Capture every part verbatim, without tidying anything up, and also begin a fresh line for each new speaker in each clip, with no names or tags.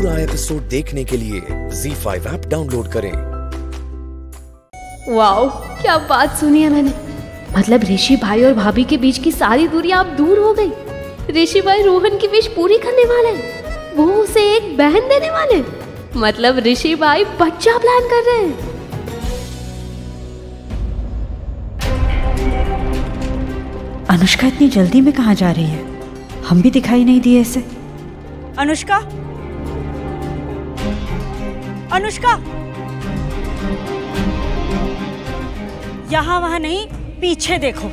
पूरा एपिसोड देखने के लिए ज़ी फाइव ऐप डाउनलोड करें।
वाओ, क्या बात सुनी है मैंने। मतलब ऋषि भाई और भाभी के बीच की सारी दूरी अब दूर हो गई। ऋषि भाई रोहन की विश पूरी करने वाले, वो उसे एक बहन देने वाले। मतलब ऋषि भाई बच्चा प्लान कर रहे हैं।
अनुष्का इतनी जल्दी में कहाँ जा रही है? हम भी दिखाई नहीं दिए इसे। अनुष्का, अनुष्का, यहाँ वहाँ नहीं, पीछे देखो।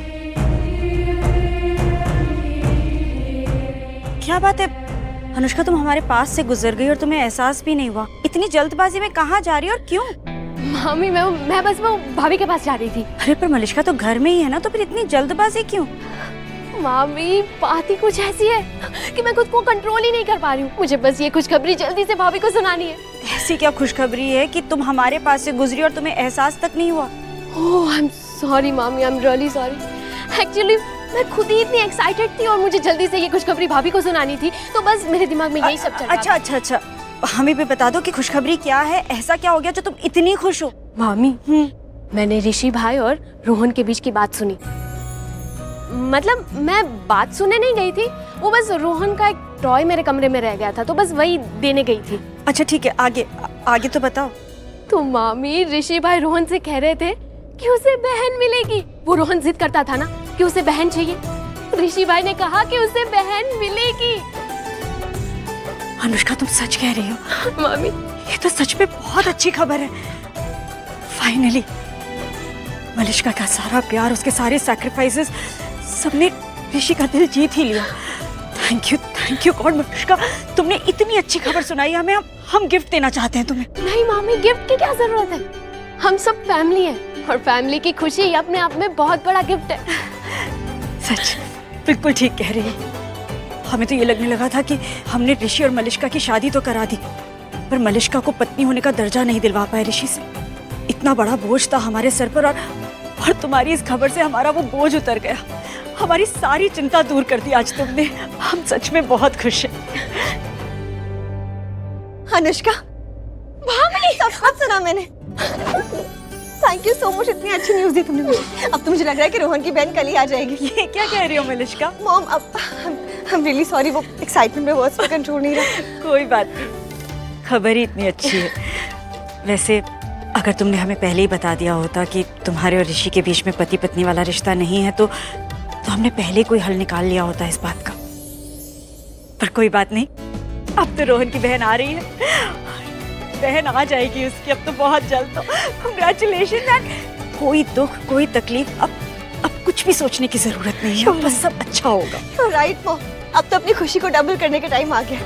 क्या बात है अनुष्का, तुम हमारे पास से गुजर गई और तुम्हें एहसास भी नहीं हुआ। इतनी जल्दबाजी में कहाँ जा रही हो और क्यों?
मामी, मैं मैं बस वो भाभी के पास जा रही थी।
अरे पर मलिष्का तो घर में ही है ना, तो फिर इतनी जल्दबाजी क्यों?
मामी, बात ही कुछ ऐसी है कि मैं खुद को कंट्रोल ही नहीं कर पा रही हूँ। मुझे बस ये खुशखबरी जल्दी से भाभी को सुनानी है।
ऐसी क्या खुशखबरी है कि तुम हमारे पास से गुजरी और तुम्हें एहसास तक नहीं हुआ?
ओह, आई एम सॉरी मामी, I am really sorry. Actually मैं खुद ही इतनी एक्साइटेड थी और मुझे जल्दी से ये खुशखबरी भाभी को सुनानी थी, तो बस मेरे दिमाग में यही सब चल रहा था।
अच्छा अच्छा अच्छा, हमें भी बता दो कि खुशखबरी क्या है। ऐसा क्या हो गया जो तुम इतनी खुश हो?
मामी, मैंने ऋषि भाई और रोहन के बीच की बात सुनी। मतलब मैं बात सुनने नहीं गई थी, वो बस रोहन का एक टॉय मेरे कमरे में रह गया था, तो बस वही देने गई थी।
अच्छा ठीक है, आगे आगे तो बताओ।
तो मामी, ऋषि भाई रोहन से कह रहे थे कि उसे बहन मिलेगी। वो रोहन जिद करता था ना कि उसे बहन चाहिए। ऋषि भाई ने कहा कि उसे बहन मिलेगी।
अनुष्का, तुम सच कह रही हो?
मामी,
ये तो सच में बहुत अच्छी खबर है। फाइनली मलिष्का का सारा प्यार, उसके सारे सैक्रिफाइसेस, सबने ऋषि का दिल जीत ही लिया। Thank you, thank you God. Malishka, तुमने इतनी अच्छी खबर सुनाई हमें। हम हम गिफ्ट देना चाहते हैं तुम्हें।
नहीं मामी, गिफ्ट की क्या जरूरत है? हम सब फैमिली हैं और फैमिली की खुशी अपने आप में बहुत बड़ा गिफ्ट है।
सच, बिल्कुल ठीक कह रही है। हमें तो ये लगने लगा था कि हमने ऋषि और मलिष्का की शादी तो करा दी, पर मलिष्का को पत्नी होने का दर्जा नहीं दिलवा पाए ऋषि से। इतना बड़ा बोझ था हमारे सर पर, और, और तुम्हारी इस खबर से हमारा वो बोझ उतर गया। हमारी सारी चिंता दूर कर दी आज तुमने। हम सच में बहुत खुश हैं।
अनुष्का, भाभी, सब सब सुना मैंने। थैंक यू सो मच, इतनी अच्छी न्यूज़ दी तुमने मुझे। अब तो मुझे लग रहा है कि रोहन की बहन कल ही आ जाएगी।
ये क्या कह रही हो मलिष्का?
मॉम, अब आई एम रियली सॉरी, वो एक्साइटमेंट में वर्ड्स पे कंट्रोल नहीं रहा।
कोई बात नहीं, खबर ही इतनी अच्छी है। वैसे अगर तुमने हमें पहले ही बता दिया होता कि तुम्हारे और ऋषि के बीच में पति पत्नी वाला रिश्ता नहीं है, तो तो हमने पहले कोई हल निकाल लिया होता इस बात का। पर कोई बात नहीं, अब तो रोहन की बहन आ रही है। बहन आ जाएगी उसकी अब तो बहुत जल्द। तो कांग्रेचुलेशन यार। कोई दुख, कोई तकलीफ अब अब कुछ भी सोचने की जरूरत नहीं है। बस सब अच्छा होगा।
राइट मॉम, अब तो अपनी खुशी को डबल करने का टाइम आ गया।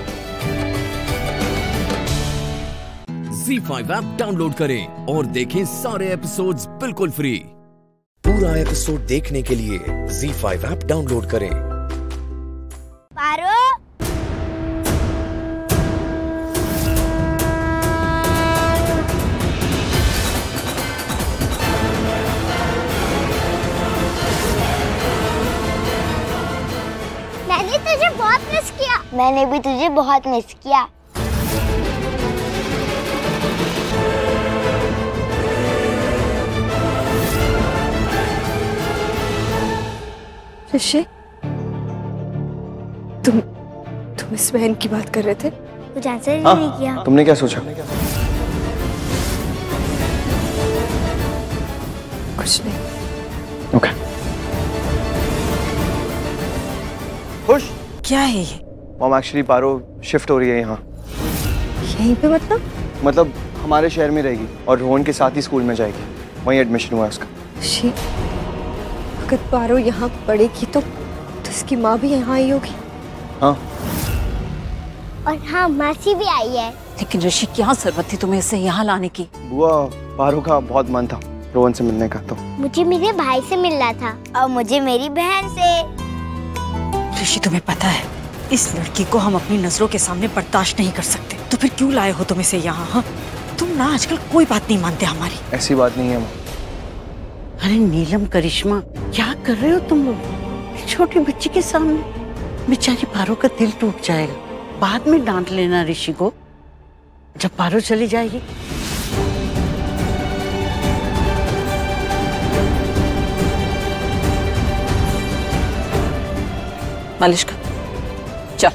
ज़ी फाइव ऐप डाउनलोड करें और देखें सारे एपिसोड्स बिल्कुल फ्री। पूरा एपिसोड देखने के लिए ज़ी फाइव ऐप डाउनलोड करें।
पारो, मैंने तुझे बहुत मिस किया। मैंने भी तुझे बहुत मिस किया।
ऋषि, तुम तुम इस बहन की बात कर रहे थे?
कुछ आंसर ही नहीं किया।
तुमने क्या सोचा?
कुछ नहीं।
ओके। खुश?
क्या है ये?
मॉम, एक्चुअली पारो शिफ्ट हो रही है यहाँ।
यहीं पे? मतलब
मतलब हमारे शहर में रहेगी और रोहन के साथ ही स्कूल में जाएगी। वहीं एडमिशन हुआ है उसका।
ऋषि, अगर पारो यहाँ पढ़ेगी तो, तो इसकी माँ भी यहाँ आई होगी।
हाँ।
और हाँ, मासी भी आई है।
लेकिन ऋषि, क्या जरूरत थी तुम्हें इसे यहाँ लाने की?
बुआ, पारो का बहुत मन था रोहन से मिलने का, तो
मुझे मेरे भाई से मिलना था और मुझे मेरी बहन से।
ऋषि, तुम्हें पता है इस लड़की को हम अपनी नजरों के सामने बर्दाश्त नहीं कर सकते, तो फिर क्यों लाए हो तुम इसे यहाँ? हाँ, तुम ना आजकल कोई बात नहीं मानते हमारी।
ऐसी बात नहीं है।
अरे नीलम, करिश्मा, क्या कर रहे हो तुम लोग छोटे बच्चे के सामने? बेचारी पारो का दिल टूट जाएगा। बाद में डांट लेना ऋषि को। जब पारो चली जाएगी।
मालिश कर, चल।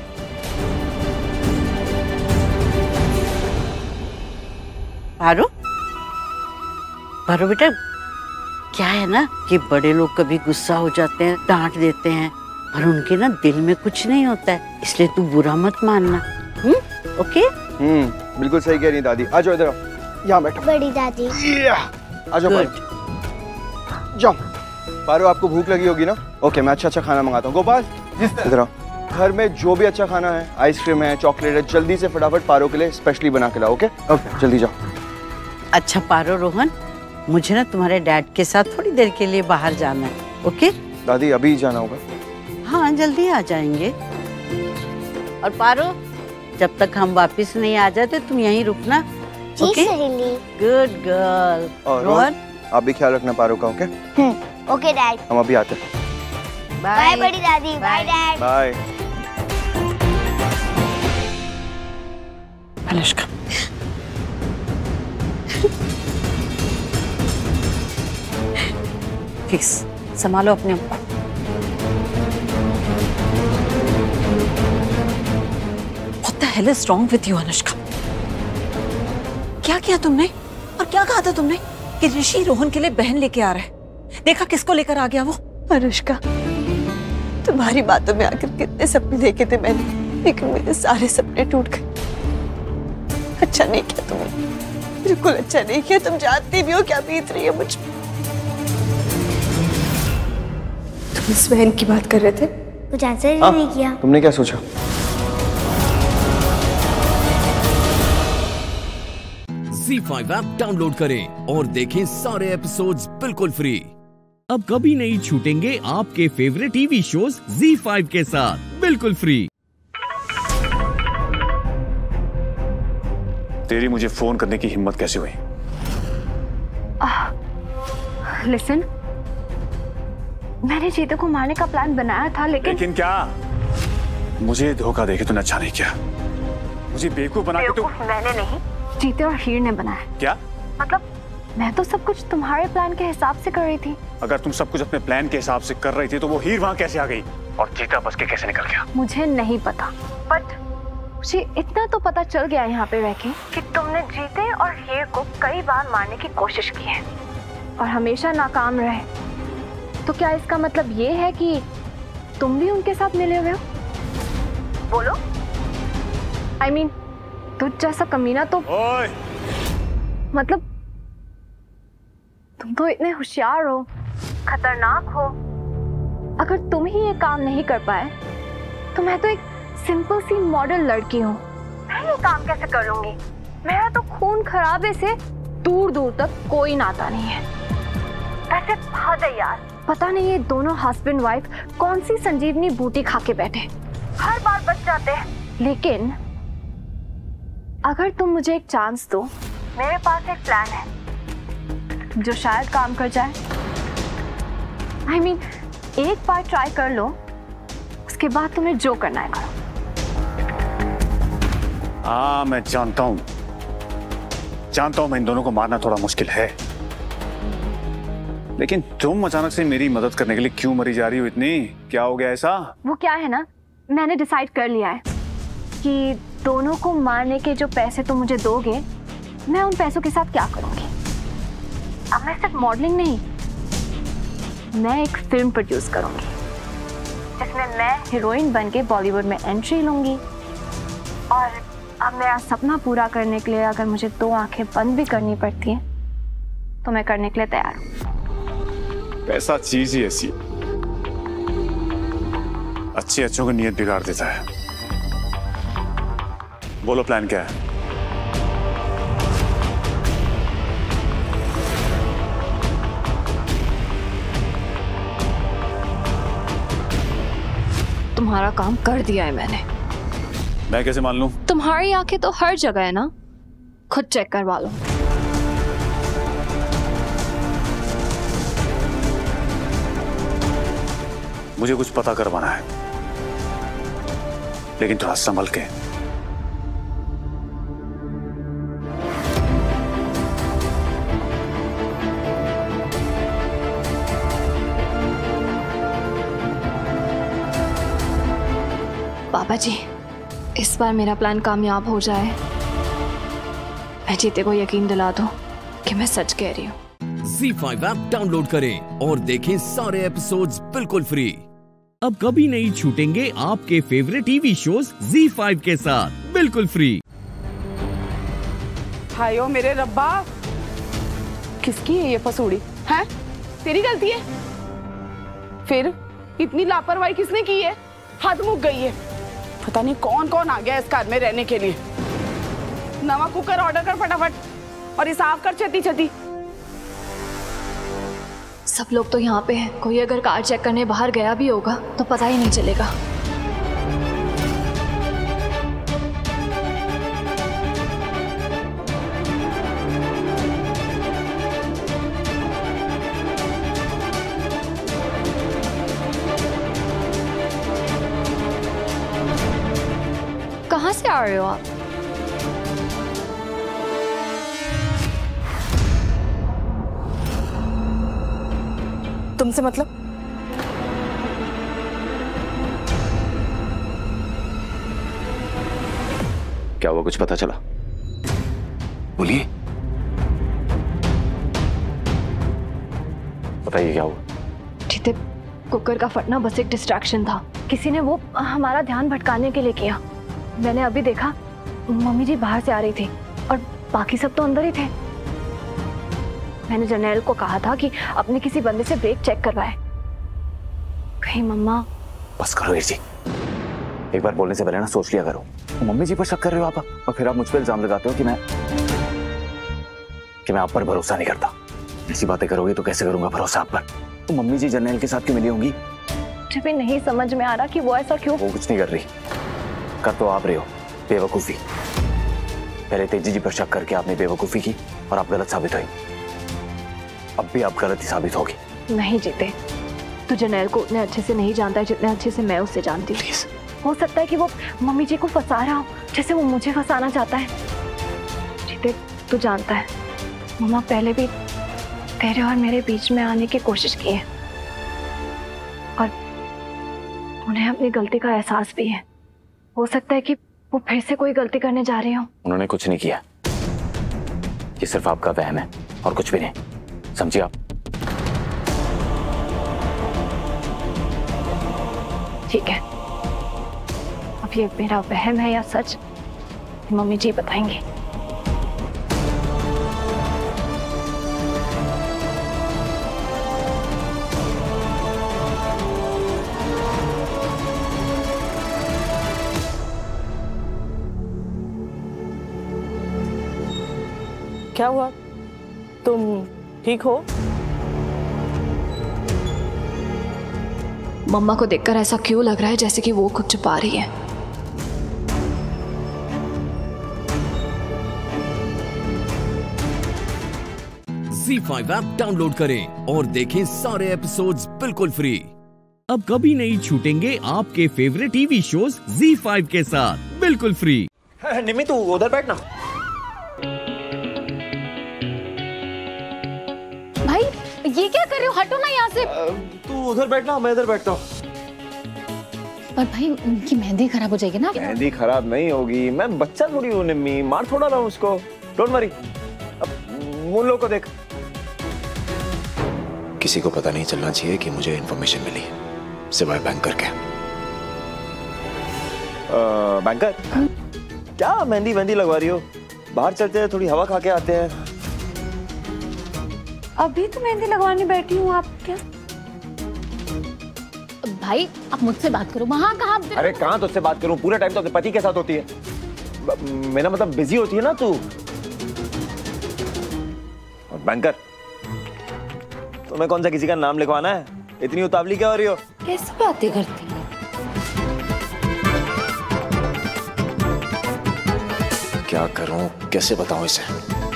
पारो, पारो बेटा, क्या है ना कि बड़े लोग कभी गुस्सा हो जाते हैं, डांट देते हैं, पर उनके ना दिल में कुछ नहीं होता है, इसलिए तू बुरा मत मानना। हम्म, ओके?
हम्म, बिल्कुल सही कह रही है दादी। आ जाओ इधर, यहाँ बैठो।
बड़ी दादी।
आ जाओ भाई, जाओ। पारो, आपको भूख लगी होगी ना? ओके, मैं अच्छा अच्छा खाना मंगाता हूँ। गोपाल, इधर आओ। घर में जो भी अच्छा खाना है, आइसक्रीम है, चॉकलेट है, जल्दी से फटाफट पारो के लिए स्पेशली बना के लाओ। ओके ओके, जल्दी जाओ।
अच्छा पारो रोहन, मुझे ना तुम्हारे डैड के साथ थोड़ी देर के लिए बाहर जाना है। ओके
दादी, अभी जाना होगा?
हाँ, जल्दी आ जाएंगे। और पारो, जब तक हम वापस नहीं आ जाते तुम यहीं रुकना।
जी
ओके?
सहेली।
Good girl.
और
रोहन,
आप भी ख्याल रखना पारो का। Okay
okay dad.
हम अभी आते हैं।
बाय बड़ी दादी। Bye dad.
Bye.
Anushka, please संभालो अपने आप को। What the hell is wrong with you, Anushka? क्या किया तुमने और क्या कहा था तुमने कि ऋषि रोहन के लिए बहन लेके आ रहा है? देखा किसको लेकर आ गया वो?
अनुष्का, तुम्हारी बातों में आकर कितने सपने देखे थे मैंने, लेकिन मेरे सारे सपने टूट गए। अच्छा नहीं किया तुमने, बिल्कुल अच्छा नहीं किया। तुम जानती भी हो क्या बीत रही है मुझ पे। तुम इस बहन की बात कर रहे थे?
कुछ आंसर ही
हाँ,
नहीं किया।
तुमने क्या सोचा?
ज़ी फाइव ऐप डाउनलोड करें और देखें सारे एपिसोड्स बिल्कुल फ्री।
अब कभी नहीं छूटेंगे आपके favourite TV shows Zee five के साथ बिल्कुल फ्री।
तेरी मुझे फोन करने की हिम्मत कैसे हुई?
लिसन, मैंने जीते को मारने का प्लान बनाया था, लेकिन
लेकिन क्या? मुझे धोखा देके तूने अच्छा नहीं किया। मुझे बेवकूफ बना के तू।
मैंने नहीं, जीते और हीर ने बनाया।
क्या?
मतलब मैं तो सब कुछ तुम्हारे प्लान के हिसाब से कर रही थी।
अगर तुम सब कुछ अपने प्लान के हिसाब से कर रही थी तो वो हीर वहां कैसे आ गई और चीता बच के कैसे निकल गया?
मुझे नहीं पता, बट मुझे इतना तो पता चल गया यहाँ पे रह के कि तुमने जीते और हीर को कई बार मारने की कोशिश की है और हमेशा नाकाम रहे। तो क्या इसका मतलब ये है कि तुम भी उनके साथ मिले हुए हो? बोलो। आई मीन तुझ जैसा कमीना तो
ओए!
मतलब तुम तो इतने होशियार हो, खतरनाक हो। अगर तुम ही ये काम नहीं कर पाए तो मैं तो एक सिंपल सी मॉडल लड़की हूँ, मैं ये काम कैसे कर लूंगी? मेरा तो खून खराबे से दूर दूर तक कोई नाता नहीं है। ऐसे हद है यार, पता नहीं ये दोनों हस्बैंड वाइफ कौन सी संजीवनी बूटी खा के बैठे, हर बार बच जाते हैं। लेकिन अगर तुम मुझे एक चांस दो, मेरे पास एक प्लान है जो शायद काम कर जाए। आई I मीन mean, एक बार ट्राई कर लो, उसके बाद तुम्हें जो करना है करो।
हाँ, मैं जानता हूँ जानता हूँ मैं इन दोनों को मारना थोड़ा मुश्किल है, लेकिन तुम अचानक से मेरी मदद करने के लिए क्यों मरी जा रही हो इतनी? क्या हो गया ऐसा? वो
क्या है ना, मैंने डिसाइड कर लिया है कि दोनों को मारने के जो पैसे तुम मुझे दोगे, मैं उन पैसों के साथ क्या करूंगी। अब मैं सिर्फ मॉडलिंग नहीं, मैं एक फिल्म प्रोड्यूस करूंगी जिसमें मैं हीरोइन बन के बॉलीवुड में एंट्री लूंगी। और अब मेरा सपना पूरा करने के लिए अगर मुझे दो आंखें बंद भी करनी पड़ती है तो मैं करने के लिए तैयार हूँ।
पैसा चीज ही ऐसी अच्छे अच्छों की नीयत बिगाड़ देता है। बोलो प्लान क्या है?
तुम्हारा काम कर दिया है मैंने।
मैं कैसे मान लूं?
तुम्हारी आंखें तो हर जगह है ना, खुद चेक करवा लो।
मुझे कुछ पता करवाना है, लेकिन थोड़ा संभल के।
बाबा जी, इस बार मेरा प्लान कामयाब हो जाए। मैं जीते को यकीन दिला दूं कि मैं सच कह रही हूँ।
ज़ी फाइव ऐप डाउनलोड करें और देखें सारे एपिसोड्स बिल्कुल फ्री।
अब कभी नहीं छूटेंगे आपके favourite TV shows Zee five के साथ बिल्कुल फ्री।
हायो मेरे रब्बा, किसकी है ये फसूड़ी? हैं? तेरी गलती है? फिर इतनी लापरवाही किसने की है? हद मुक गई है। पता नहीं कौन कौन आ गया इस घर में रहने के लिए। नवा कुकर ऑर्डर कर फटाफट और ये साफ कर छती छती।
सब लोग तो यहाँ पे हैं। कोई अगर कार चेक करने बाहर गया भी होगा तो पता ही नहीं चलेगा। कहाँ से आ रहे हो आप?
तुमसे मतलब?
क्या हुआ, कुछ पता चला? बोलिए, बताइए क्या हुआ?
जीते, कुकर का फटना बस एक डिस्ट्रैक्शन था। किसी ने वो हमारा ध्यान भटकाने के लिए किया। मैंने अभी देखा मम्मी जी बाहर से आ रही थी और बाकी सब तो अंदर ही थे। मैंने जर्नैल को कहा था कि अपने किसी बंदे से ब्रेक चेक करवाए। कहीं मम्मा।
बस करो वीर जी, एक बार बोलने से पहले ना सोच लिया करो। मम्मी जी पर शक कर रहे हो आप और फिर आप मुझ पर इल्जाम लगाते हो कि मैं कि मैं आप पर भरोसा नहीं करता। ऐसी बातें करोगे तो कैसे करूंगा भरोसा आप पर? तो मम्मी जी जर्नैल के साथ क्यों मिली होंगी?
मुझे भी नहीं समझ में आ रहा कि वो ऐसा क्यों।
वो कुछ नहीं कर रही, कर तो आप रहे हो बेवकूफी। पहले तेजी जी पर शक करके आपने बेवकूफी की और आप गलत साबित हुई। अब भी आप गलत ही साबित होगी।
नहीं जीते, तू जर्नैल को उतने अच्छे से नहीं जानता है जितने अच्छे से मैं उससे जानती हूँ। हो सकता है कि वो मम्मी जी को फंसा रहा हो जैसे वो मुझे फंसाना चाहता है। जीते, तू जानता है मम्मा पहले भी तेरे और मेरे बीच में आने की कोशिश की है और उन्हें अपनी गलती का एहसास भी है। हो सकता है कि वो फिर से कोई गलती करने जा रही हो।
उन्होंने कुछ नहीं किया, ये सिर्फ आपका वहम है और कुछ भी नहीं, समझिए आप?
ठीक है, अब ये मेरा वहम है या सच, मम्मी जी बताएंगी।
क्या हुआ? तुम ठीक हो?
मम्मा को देखकर ऐसा क्यों लग रहा है जैसे कि वो कुछ छुपा रही है?
ज़ी फाइव ऐप डाउनलोड करें और देखें सारे एपिसोड्स बिल्कुल फ्री।
अब कभी नहीं छूटेंगे आपके favourite TV shows Zee five के साथ बिल्कुल फ्री।
निम्मी तू उधर बैठ ना।
भाई ये क्या कर रहे हो? हटो ना यहाँ से।
तू उधर बैठना, मैं इधर बैठता हूँ।
पर भाई उनकी मेहंदी खराब हो जाएगी ना।
मेहंदी खराब नहीं होगी, मैं बच्चा थोड़ी हूँ निम्मी, मार थोड़ा रहा हूँ उसको। Don't worry. अब उन लोगों को देख।
किसी को पता नहीं चलना चाहिए कि मुझे इन्फॉर्मेशन मिली, सिवाय बैंकर के।
बैंकर, क्या मेहंदी मेहंदी लगवा रही हो? बाहर चलते हैं, थोड़ी हवा खा के आते हैं।
अभी तो मेहंदी लगवाने बैठी हूँ, आप क्या? भाई आप मुझसे बात करो। वहाँ कहाँ?
अरे कहाँ तुझसे बात करूँ? पूरा टाइम तो अपने पति के साथ होती है। मेरा मतलब बिजी होती है ना तू। और बैंकर, तुम्हें कौन सा किसी का नाम लिखवाना है? इतनी उतावली क्या हो रही हो?
कैसी बातें करती हो?
क्या करूं, कैसे बताऊं इसे?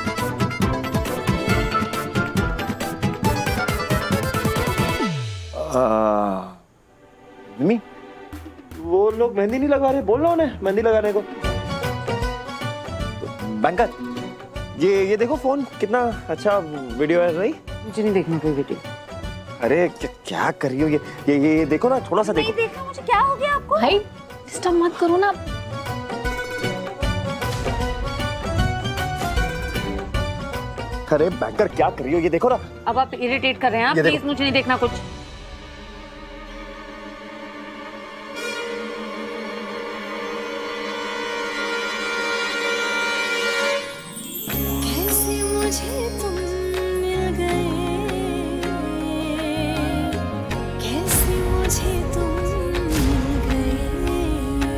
मम्मी, वो लोग मेहंदी नहीं लगा रहे, बोल रहा उन्हें मेहंदी लगाने को। बैंकर, ये ये देखो फोन, कितना अच्छा वीडियो है। नहीं
मुझे नहीं देखना कोई वीडियो।
अरे क्या, क्या कर रही हो? ये ये ये देखो ना, थोड़ा सा देखो।
नहीं देखा मुझे। क्या हो गया आपको? भाई डिस्टर्ब मत करो ना।
अरे बैंकर क्या कर रही हो, ये देखो ना।
अब आप इरिटेट कर रहे हैं, प्लीज मुझे नहीं देखना कुछ।
कैसे मुझे तुम मिल गए, कैसे मुझे तुम मिल गए,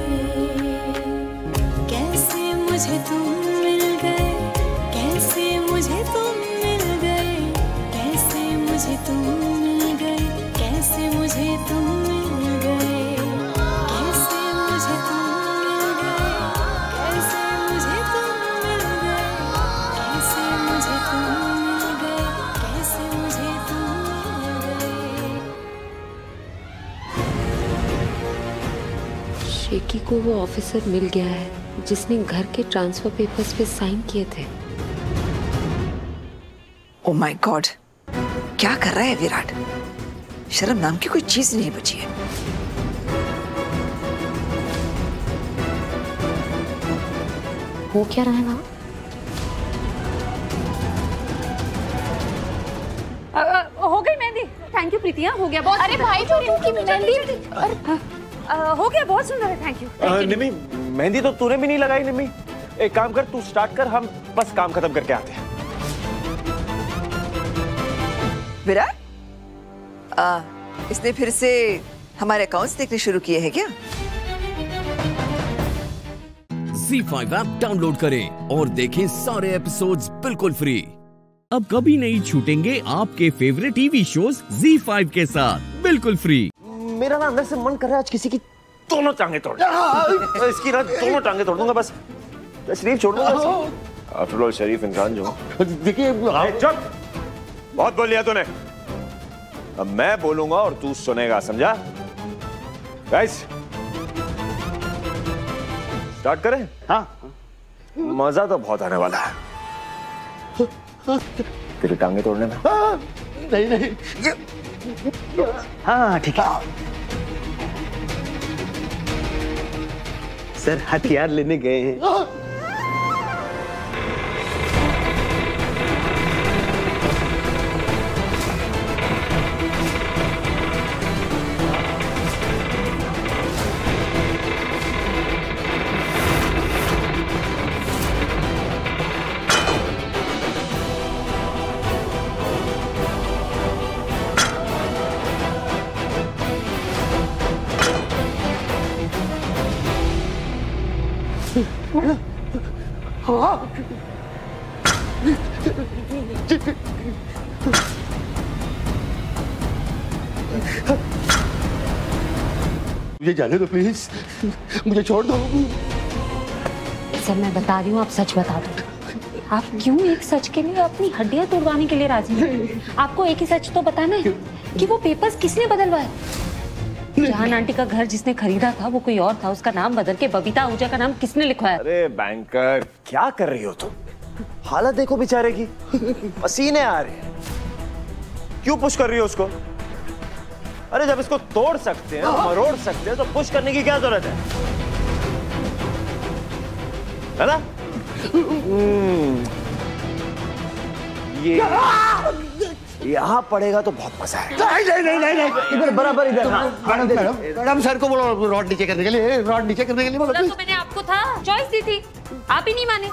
कैसे मुझे तुम मिल गए, कैसे मुझे तुम मिल गए, कैसे मुझे तुम मिल गए, कैसे मुझे तुम मिल गए, कैसे मुझे तुम मिल गए, कैसे मुझे तुम मिल गए, कैसे मुझे तुम मिल गए, कैसे मुझे तुम मिल गए।
शेकी को वो ऑफिसर मिल गया है जिसने घर के ट्रांसफर पेपर्स पे साइन किए थे।
ओ माय गॉड, क्या कर रहा है विराट? शर्म नाम की कोई चीज नहीं बची है।
हो क्या रहा है वहाँ?
हो गई मेहंदी। थैंक यू प्रीतिया, हो गया बहुत।
अरे भाई तो इनकी मेहंदी
हो गया, बहुत सुंदर है। Thank you.
निम्मी, मेहंदी तो तूने भी नहीं लगाई। निम्मी, एक काम कर, तू स्टार्ट कर, हम बस काम खत्म करके आते हैं।
विराट, आ, इसने फिर से हमारे अकाउंट्स देखने शुरू किए हैं क्या?
ज़ी फाइव ऐप डाउनलोड करें और देखें सारे एपिसोड्स बिल्कुल फ्री।
अब कभी नहीं छूटेंगे आपके favourite TV shows Zee five के साथ बिल्कुल फ्री।
मेरा ना अंदर से मन कर रहा है आज किसी की दोनों टांगे तोड़ इसकी ना दोनों टांगे तोड़ दूंगा, बस शरीफ छोड़ दूंगा। आफ्टर ऑल शरीफ इंसान जो। देखिए, चुप, बहुत बोल लिया तूने। अब मैं बोलूंगा और तू सुनेगा, समझा? गाइस, स्टार्ट करें? हाँ। मजा तो बहुत आने वाला है तेरी टांगे तोड़ने में।
नहीं नहीं,
हाँ ठीक है।
सर हथियार लेने गए हैं। मुझे जाने दो प्लीज, मुझे छोड़ दो।
सर मैं बता रही हूँ, आप सच बता दो। आप क्यों एक सच के लिए अपनी हड्डियां तोड़वाने के लिए राजी हैं? आपको एक ही सच तो बताना है कि वो पेपर्स किसने बदलवाए। जहान आंटी का घर जिसने खरीदा था वो कोई और था, उसका नाम बदल के बबीता आहूजा का नाम किसने लिखवाया?
अरे बैंकर, क्या कर रही हो तुम? हालत देखो बेचारे की, पसीने आ रहे हैं। क्यों पुश कर रही हो उसको? अरे जब इसको तोड़ सकते हैं, मरोड़ सकते हैं, तो पुश करने की क्या जरूरत है? है ना? ये यहाँ पड़ेगा तो बहुत मजा है।
नहीं नहीं नहीं नहीं नहीं, इधर बराबर इधर। मैडम मैडम मैडम सर को बोलो रॉड नीचे करने के लिए, रॉड नीचे करने के लिए बोलो।
तो मैंने आपको था चॉइस दी थी, आप ही नहीं माने।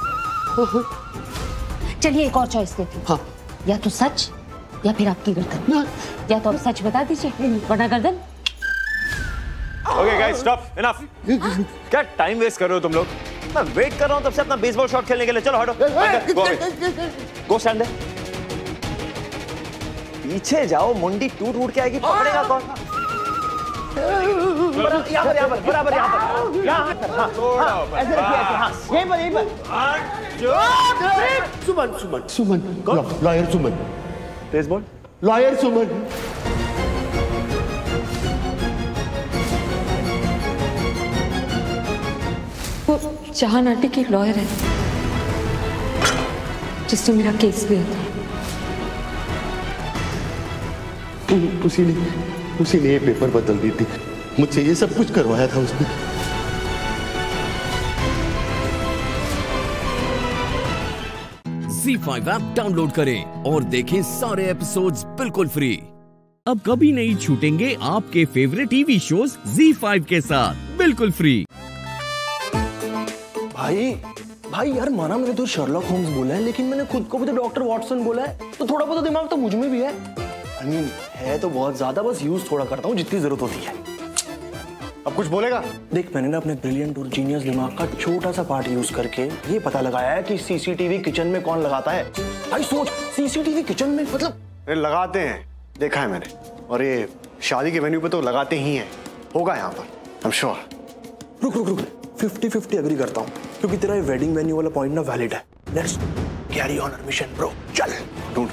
चलिए एक और चॉइस देती हूँ। हाँ। या तो सच या फिर आपकी गर्दन। या तो आप सच बता दीजिए वरना गर्दन।
Okay guys, stop, enough. क्या टाइम वेस्ट कर रहे हो तुम लोग? मैं वेट कर रहा हूँ तब से अपना बेसबॉल शॉट खेलने के लिए। चलो हटो, गो स्टैंड है। पीछे जाओ, मुंडी टूट टूट के आएगी, पकड़ेगा कौन? यहाँ पर, यहाँ पर, बराबर यहाँ पर, यहाँ पर, हाँ, हाँ, ऐसे रखिए, ऐसे, हाँ, यहीं पर, यहीं पर।
Suman, Suman, Suman, lawyer Suman.
Baseball?
Lawyer Suman.
वो जहान आंटी की लॉयर है जिसने मेरा केस लिया था।
उसी ने उसी ने ये पेपर बदल दी थी। मुझसे ये सब कुछ करवाया था उसने।
ज़ी फाइव ऐप डाउनलोड करें और देखें सारे एपिसोड्स बिल्कुल फ्री।
अब कभी नहीं छूटेंगे आपके favourite TV shows Zee five के साथ बिल्कुल फ्री।
भाई भाई यार माना मैंने तो शर्लॉक होम्स बोला है, लेकिन मैंने खुद को भी तो डॉक्टर वॉटसन बोला है, तो थोड़ा बहुत दिमाग तो मुझ में भी है। आई मीन है तो बहुत ज्यादा, बस यूज थोड़ा करता हूँ जितनी जरूरत होती है। अब कुछ बोलेगा? देख मैंने ना अपने ब्रिलियंट और जीनियस दिमाग का छोटा सा पार्ट यूज करके ये पता लगाया है कि सीसीटीवी किचन में कौन लगाता है। भाई सोच, सीसीटीवी किचन में मतलब
लगाते हैं, देखा है मैंने, और ये शादी के वेन्यू पे तो लगाते ही हैं। होगा यहाँ पर, आई एम श्योर।
रुक रुक रुक फिफ्टी फिफ्टी अग्री करता हूँ, क्योंकि तेरा ये वेडिंग वेन्यू वाला पॉइंट ना वैलिड है। Let's carry on our mission bro, चल ढूंढ।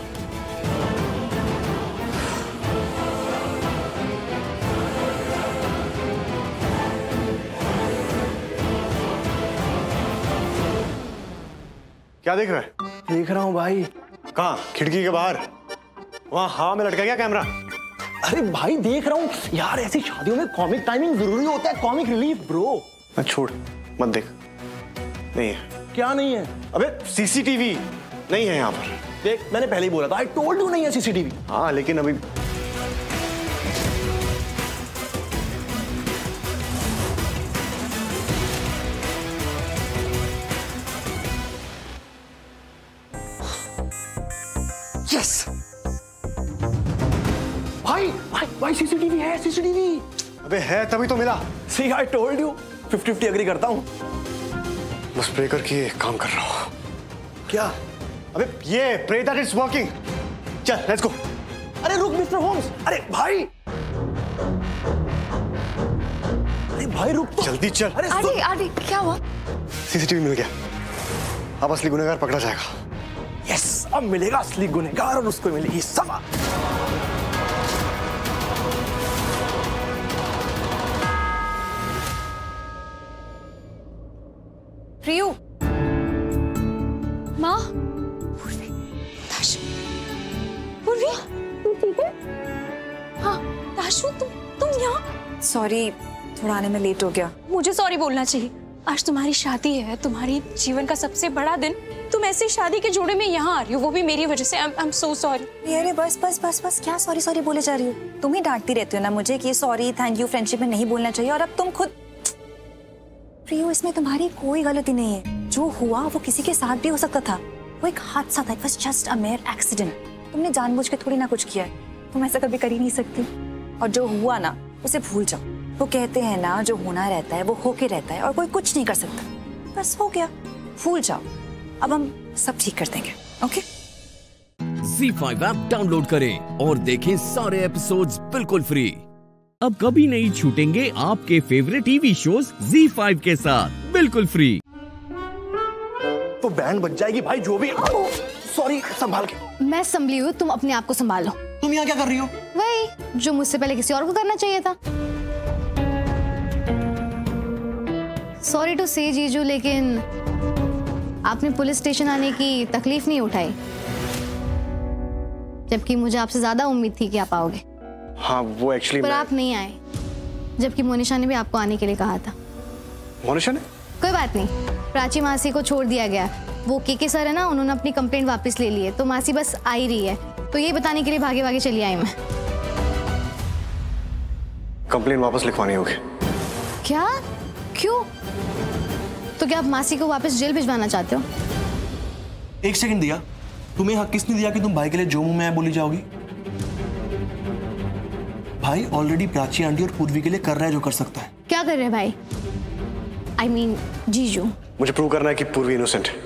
क्या देख रहा है?
देख रहा हूँ भाई।
कहाँ? खिड़की के बाहर? वहाँ हवा में लटका गया कैमरा?
अरे भाई देख रहा हूँ यार, ऐसी शादियों में कॉमिक टाइमिंग जरूरी होता है, कॉमिक रिलीफ ब्रो।
मैं छोड़ मत देख, नहीं है।
क्या नहीं है?
अबे सीसीटीवी नहीं है यहाँ पर।
देख मैंने पहले ही बोला था, आई टोल्ड यू नहीं है सीसीटीवी।
हाँ लेकिन अभी
यस भाई भाई भाई सीसीटीवी है, सीसीटीवी।
अबे है तभी तो मिला।
See I told you, fifty fifty agree करता हूँ।
बस प्रे करके काम कर रहा हूँ।
क्या?
अबे ये प्रे दैट इट्स वर्किंग। चल लेट्स गो।
अरे रुक मिस्टर होम्स, अरे भाई अरे भाई रुक तो।
जल्दी चल।
अरे
आदि आदि क्या हुआ?
सीसीटीवी मिल गया, अब असली गुनहगार पकड़ा जाएगा।
यस, अब मिलेगा असली गुनहगार और उसको मिलेगी सजा।
प्रियू, माँ, पूर्वी, तू ठीक है? हाँ, ताशु तुम तुम यहाँ?
सॉरी, थोड़ा आने में लेट हो गया।
मुझे सॉरी बोलना चाहिए। आज तुम्हारी शादी है, तुम्हारी जीवन का सबसे बड़ा दिन। तुम ऐसे शादी के जोड़े में यहाँ आ रही हो, वो भी मेरी वजह से। I am so sorry.
अरे बस बस बस बस क्या सॉरी सॉरी बोले जा रही हो? तुम ही डांटती रहती हो ना मुझे कि सॉरी थैंक यू फ्रेंडशिप में नहीं बोलना चाहिए, और अब तुम खुद। प्रियो, इसमें तुम्हारी कोई गलती नहीं है। जो हुआ वो किसी के साथ भी हो सकता था, वो एक हादसा था। It was just a mere accident. तुमने जानबूझ के थोड़ी ना कुछ किया है, तुम ऐसा कभी कर ही नहीं सकती। और जो हुआ ना उसे भूल जाओ। वो कहते हैं ना, जो होना रहता है वो होके रहता है और कोई कुछ नहीं कर सकता। बस हो गया, भूल जाओ। अब हम सब ठीक कर देंगे, okay?
Zee five app download करें और देखें सारे एपिसोड्स बिल्कुल फ्री।
अब कभी नहीं छूटेंगे आपके favourite TV shows Zee five के साथ बिल्कुल फ्री।
तो बैंड बज जाएगी भाई, जो भी। सॉरी, संभाल के।
मैं संभली हूँ, तुम अपने आप को संभालो।
तुम यहाँ क्या कर रही हो?
वही जो मुझसे पहले किसी और को करना चाहिए था। सॉरी टू से जीजू, लेकिन आपने पुलिस स्टेशन आने की तकलीफ नहीं उठाई, जबकि मुझे आपसे ज्यादा उम्मीद थी कि आप आओगे।
हाँ वो एक्चुअली
पर
मैं...
आप नहीं आए, जबकि मोनिशा ने भी आपको आने के लिए कहा था।
मोनिशा ने?
कोई बात नहीं, प्राची मासी को छोड़ दिया गया। वो केके सर है ना, उन्होंने अपनी कंप्लेंट वापस ले ली है, तो मासी बस आ ही रही है। तो ये बताने के लिए भागे भागे चली आई मैं।
कंप्लेंट वापस लिखवानी होगी।
क्या? क्यों? तो क्या आप मासी को वापस जेल भिजवाना चाहते हो?
एक सेकंड दिया, तुम्हें हक किसने दिया कि तुम भाई के लिए जो मुंह में आए बोली जाओगी? भाई ऑलरेडी प्राची आंटी और पूर्वी के लिए कर रहा है जो कर सकता है।
क्या कर रहे हैं भाई? आई मीन जीजू।
मुझे प्रूव करना है कि पूर्वी इनोसेंट है,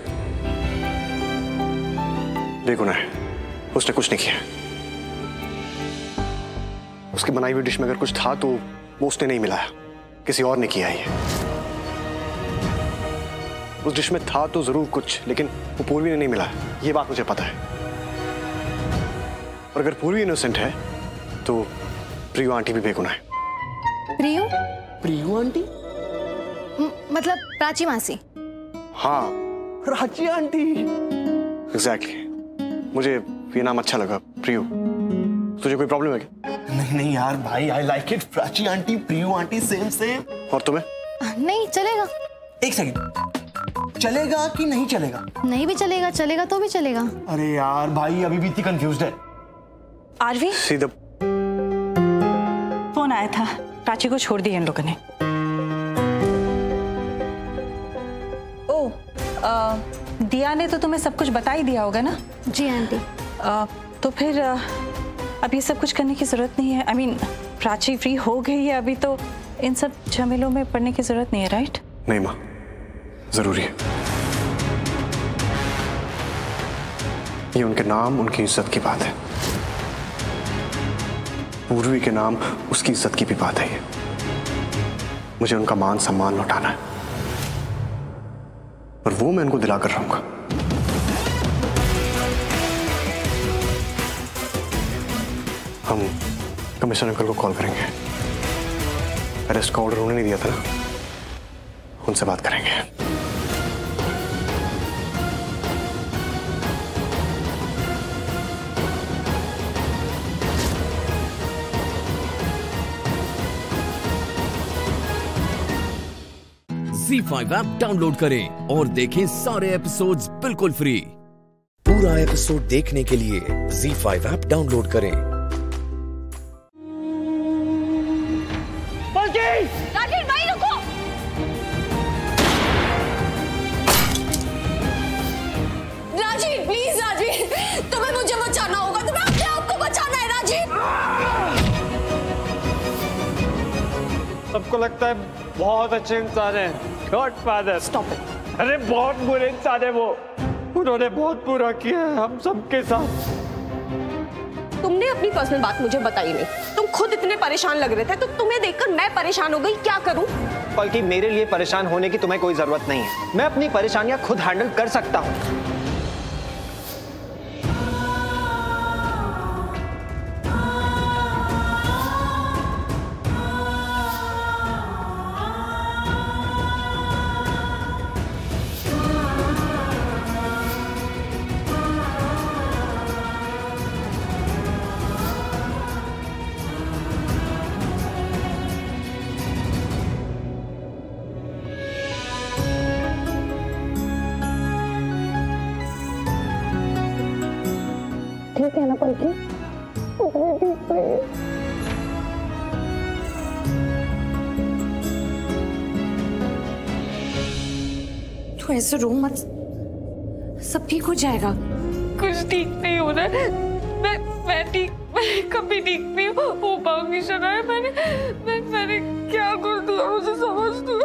बेगुनाह है, उसने कुछ नहीं किया। उसकी बनाई हुई डिश में अगर कुछ था तो वो उसने नहीं मिलाया, किसी और ने किया है। उस डिश में था तो जरूर कुछ, लेकिन वो पूर्वी ने नहीं मिलाया, ये बात मुझे पता है। और अगर पूर्वी इनोसेंट है तो प्रियो आंटी भी बेगुनाह है।
प्रियो?
प्रियो आंटी?
मतलब प्राची मासी?
हाँ,
प्राची आंटी।
एग्जैक्टली। मुझे ये नाम अच्छा लगा, प्रियो। तुझे कोई प्रॉब्लम है क्या?
नहीं नहीं यार भाई, I like it. Prachi aunty, Priyo aunty, same same.
और तुम्हें?
नहीं चलेगा।
एक सेकंड, चलेगा कि नहीं चलेगा?
नहीं भी चलेगा, चलेगा तो भी चलेगा।
अरे यार भाई अभी भी इतनी कंफ्यूज्ड है।
आरवी
सीधा
फोन आया था, प्राची को छोड़ दिया इन लोगों ने। ओ, आ, दिया ने तो तुम्हें सब कुछ बता ही दिया होगा ना?
जी आंटी।
आ, तो फिर आ, अब ये सब कुछ करने की जरूरत नहीं है। I I mean mean, Prachi free हो गई है अभी, तो इन सब झमेलों में पड़ने की जरूरत नहीं है, राइट?
नहीं माँ, जरूरी है। ये उनके नाम, उनकी इज्जत की बात है। पूर्वी के नाम, उसकी इज्जत की भी बात है ये। मुझे उनका मान सम्मान लौटाना है और वो मैं उनको दिलाकर रहूंगा। हम कमिश्नर अंकल को कॉल करेंगे। अरेस्ट का ऑर्डर उन्होंने दिया था ना, उनसे बात करेंगे।
ज़ी फाइव ऐप डाउनलोड करें और देखें सारे एपिसोड्स बिल्कुल फ्री। पूरा एपिसोड देखने के लिए ज़ी फाइव ऐप डाउनलोड करें।
राजीव भाई रुको। राजीव प्लीज, राजीव तुम्हें मुझे बचाना होगा, तुम्हें अपने आप को बचाना है राजीव।
सबको लगता है बहुत अच्छे इंसान हैं, गॉडफादर। Stop it. अरे बहुत बुरे इंसान है वो, उन्होंने बहुत बुरा किया है हम सबके साथ।
तुमने अपनी पर्सनल बात मुझे बताई नहीं, तुम खुद इतने परेशान लग रहे थे, तो तुम्हें देखकर मैं परेशान हो गई। क्या करूं?
बल्कि मेरे लिए परेशान होने की तुम्हें कोई जरूरत नहीं है, मैं अपनी परेशानियां खुद हैंडल कर सकता हूं।
ठीक है ना पलकी?
तू ऐसे रो मत, सब ठीक हो जाएगा।
कुछ ठीक नहीं हो रहा है। मैं मैं ठीक मैं कभी ठीक नहीं हो पाऊंगी शनाया। मैंने मैं मैंने क्या कर दिया मुझे समझ दो।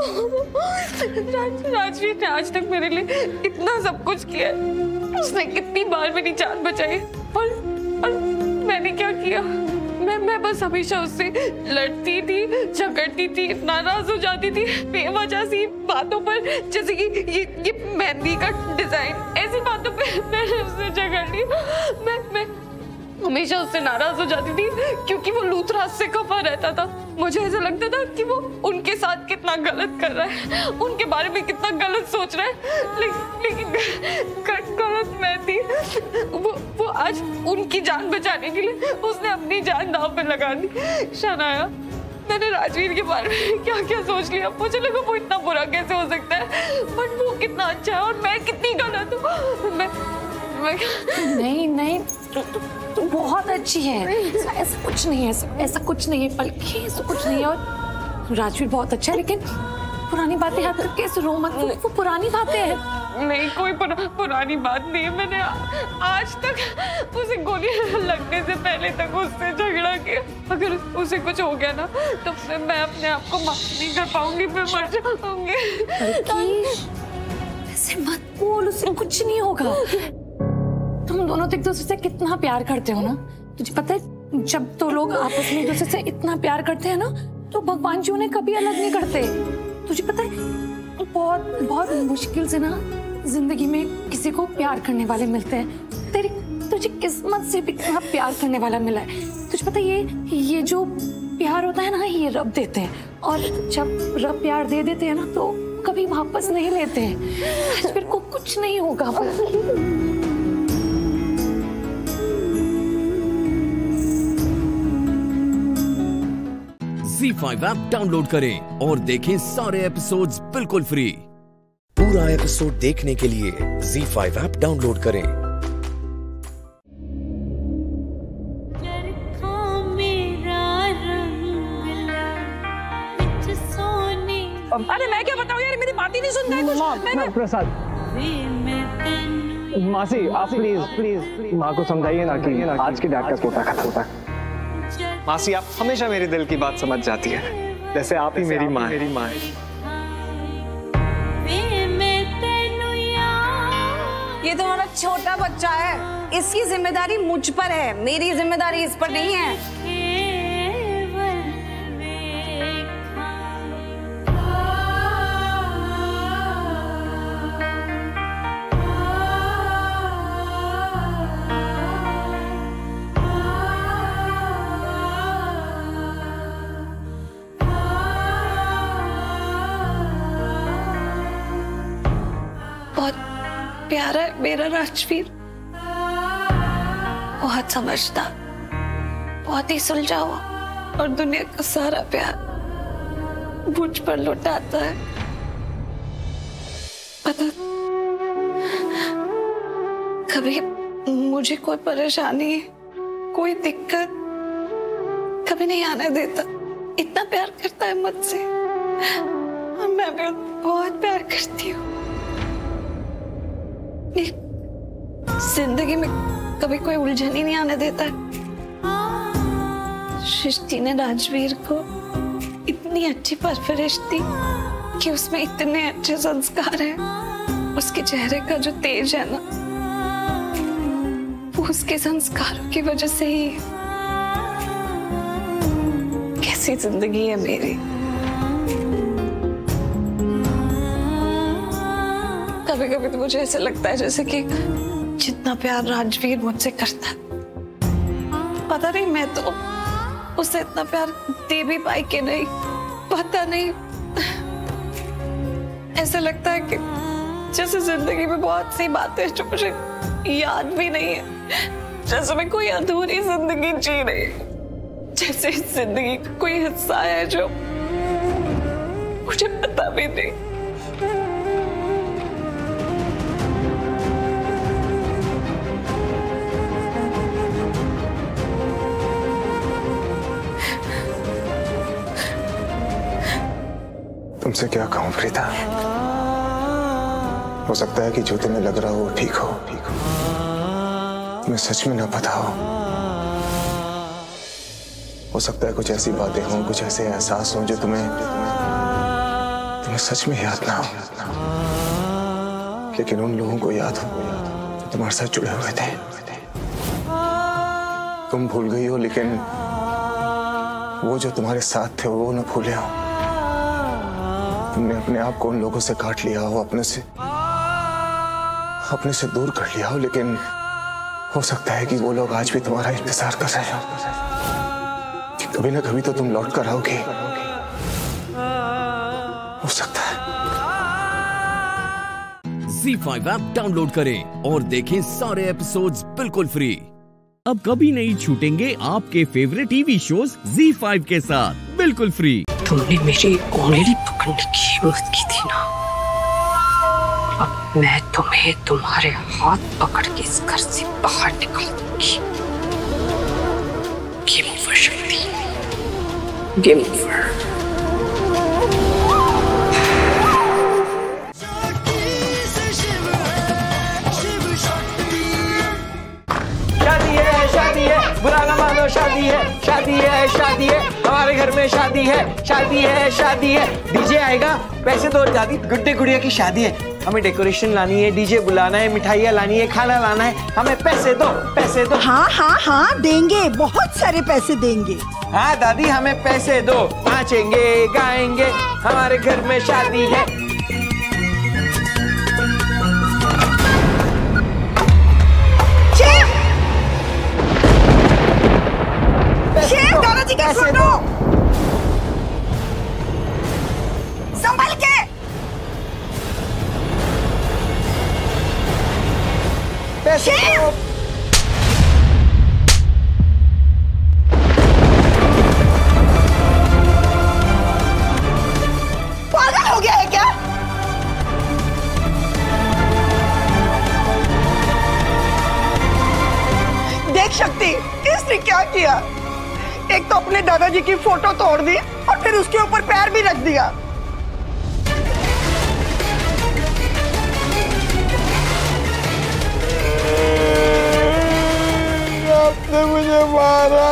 राज, राजवीर ने आज तक मेरे लिए इतना सब कुछ किया है, उसने कितनी बार मेरी जान बचाई, और, और मैंने क्या किया? मैं मैं बस हमेशा उससे लड़ती थी, झगड़ती थी, नाराज हो जाती थी बेवजह सी बातों पर, जैसे कि ये ये मेहंदी का डिजाइन, ऐसी बातों पे मैंने उससे झगड़ ली। मैं मैं हमेशा उससे नाराज हो जाती थी क्योंकि वो लूथराज से खफा रहता था। मुझे ऐसा लगता था कि वो उनके साथ कितना गलत कर रहा है, उनके बारे में कितना गलत सोच रहा है, लेकिन लेकिन गलत मैं थी। वो वो आज उनकी जान बचाने के लिए उसने अपनी जान दांव पे लगा दी। शनाया, मैंने राजवीर के बारे में क्या क्या सोच लिया, मुझे लगा वो इतना बुरा कैसे हो सकता है, बट वो कितना अच्छा है और मैं कितनी गलत हूँ। मैं मैं
नहीं नहीं तू, तू, तू बहुत अच्छी है, ऐसा कुछ नहीं है, ऐसा कुछ नहीं है पलकी, ऐसा कुछ नहीं है। और राजवीर बहुत अच्छा है, लेकिन पुरानी बातें याद करके ऐसे रो मत, वो पुरानी बातें हैं।
नहीं, कोई पुरा, पुरानी बात नहीं है। मैंने आज तक उसे गोली लगने से पहले तक उससे झगड़ा किया। अगर उसे कुछ हो गया ना तो फिर मैं अपने आप को माफ नहीं कर पाऊंगी, मैं मर जाऊंगी।
ऐसे मत बोल, उसे कुछ नहीं होगा। तुम दोनों तो एक दूसरे से कितना प्यार करते हो ना, तुझे पता है जब तो लोग आपस में एक दूसरे से इतना प्यार करते हैं ना तो भगवान जी उन्हें कभी अलग नहीं करते। तुझे पता है बहुत बहुत मुश्किल से ना जिंदगी में किसी को प्यार करने वाले मिलते हैं। तेरी तुझे किस्मत से भी इतना प्यार करने वाला मिला है। तुझे पता है ये ये जो प्यार होता है ना, ये रब देते हैं, और जब रब प्यार दे देते हैं ना तो कभी वापस नहीं लेते हैं। फिर को कुछ नहीं होगा।
ज़ी फाइव ऐप डाउनलोड करें और देखें सारे एपिसोड्स बिल्कुल फ्री। पूरा एपिसोड देखने के लिए ज़ी फाइव ऐप डाउनलोड करें।
अरे मैं क्या बताऊं यार, मेरी बात ही नहीं सुनता है कुछ। मैंने...
प्रसाद, मासी आप प्लीज प्लीज माँ को समझाइए ना कि आज की डांट का कोटा खत्म होता है।
मासी आप हमेशा मेरे दिल की बात समझ जाती है, जैसे आप ही मेरी माँ मेरी माँ है।
ये तुम्हारा छोटा बच्चा है, इसकी जिम्मेदारी मुझ पर है, मेरी जिम्मेदारी इस पर नहीं है।
बहुत प्यारा है मेरा राजवीर, बहुत समझदार, बहुत ही सुलझा हुआ, और दुनिया का सारा प्यार मुझ पर लौटाता है। पता, कभी मुझे कोई परेशानी, कोई दिक्कत कभी नहीं आने देता। इतना प्यार करता है मुझसे, और मैं भी बहुत प्यार करती हूँ। जिंदगी में कभी कोई उलझन ही नहीं आने देता है। सृष्टि ने राजवीर को इतनी अच्छी परवरिश दी कि उसमें इतने अच्छे संस्कार हैं। उसके चेहरे का जो तेज है ना, वो उसके संस्कारों की वजह से ही। कैसी जिंदगी है मेरी। कभी कभी तो मुझे ऐसे लगता है जैसे कि जितना प्यार राजवीर मुझसे करता है, पता नहीं मैं तो उसे इतना प्यार दे भी पाई कि नहीं, पता नहीं। ऐसा लगता है कि जैसे जिंदगी में बहुत सी बातें जो मुझे याद भी नहीं है, जैसे मैं कोई अधूरी जिंदगी जी रही, जैसे इस जिंदगी का कोई हिस्सा है जो मुझे पता भी नहीं।
तुमसे क्या कहूं प्रीता, हो सकता है कि जो तुम्हें लग रहा हो वो ठीक हो, ठीक हो, तुम्हें सच में ना पता हो। हो सकता है कुछ ऐसी बातें हों, कुछ ऐसे एहसास हों जो तुम्हें तुम्हें सच में याद ना हो, लेकिन उन लोगों को याद हो जो तुम्हारे साथ जुड़े हुए थे। तुम भूल गई हो, लेकिन वो जो तुम्हारे साथ थे वो न भूले हो। तुमने अपने आप को उन लोगों से काट लिया हो, अपने से अपने से दूर कर लिया हो, लेकिन हो सकता है कि वो लोग आज भी तुम्हारा इंतजार कर रहे हो। कभी ना कभी तो तुम लौट कर आओगे, हो सकता है।
ज़ी फाइव ऐप डाउनलोड करें और देखें सारे एपिसोड्स बिल्कुल फ्री।
अब कभी नहीं छूटेंगे आपके favourite TV shows Zee five के साथ बिल्कुल फ्री।
तुमने मेरी उंगली पकड़ने की हिम्मत की थी ना, अब मैं तुम्हें तुम्हारे हाथ पकड़ के इस घर से बाहर निकाल दूंगी। Game over Shakti, game over.
शादी है, शादी है, बुरा ना मानो, शादी है, शादी है, शादी है, हमारे घर में शादी है, शादी है, शादी है। डीजे आएगा, पैसे दो दादी, गुड्डे गुड़िया की शादी है, हमें डेकोरेशन लानी है, डीजे बुलाना है, मिठाइयाँ लानी है, खाना लाना है, हमें पैसे दो, पैसे दो।
हाँ हाँ हाँ देंगे, बहुत सारे पैसे देंगे।
हाँ दादी हमें पैसे दो, नाचेंगे गाएंगे, हमारे घर में शादी है।
शेफ, दादाजी का सुनो, संभल के। शेफ, पागल हो गया है क्या? देख शक्ति, इसने क्या किया? एक तो अपने दादाजी की फोटो तोड़ दी और फिर उसके ऊपर पैर भी रख दिया।
आपने मुझे मारा,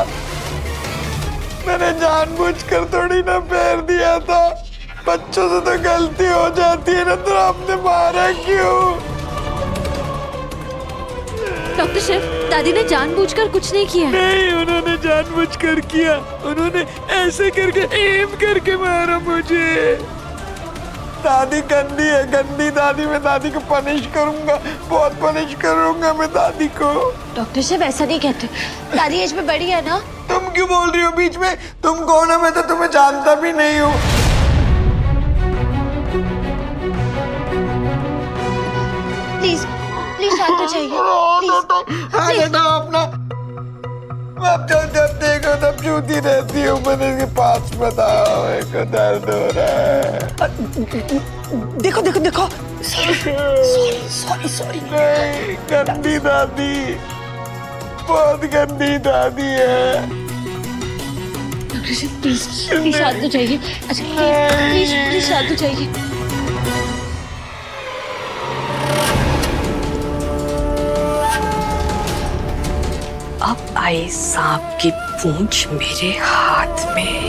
मैंने जानबूझकर थोड़ी ना पैर दिया था। बच्चों से तो गलती हो जाती है ना, तो आपने मारा क्यों?
डॉक्टर शिव, दादी ने जानबूझकर कुछ नहीं किया।
नहीं, उन्होंने जानबूझकर किया। उन्होंने ऐसे करके एम करके मारा मुझे। दादी गंदी है, गंदी दादी। मैं दादी को पनिश करूंगा, बहुत पनिश करूंगा मैं दादी को।
डॉक्टर शिव ऐसा नहीं कहते, दादी एज में बड़ी है ना।
तुम क्यों बोल रही हो बीच में? तुम कौन हो? मैं तो तुम्हें जानता भी नहीं हूँ।
प्लीज प्लीज शांत हो जाइए। अपना
अब जब जब देखो तब चूती रहती हूँ। मैंने इसके पास बताओ, मेरे को दर्द हो रहा है।
देखो देखो देखो, सॉरी सॉरी सॉरी।
नहीं, गंदी दादी, बहुत गंदी दादी है।
डॉक्टर शिव प्लीज प्लीज शांत हो जाइए। अच्छा प्लीज प्लीज शांत हो जाइए।
अब आई सांप की पूंछ मेरे हाथ में।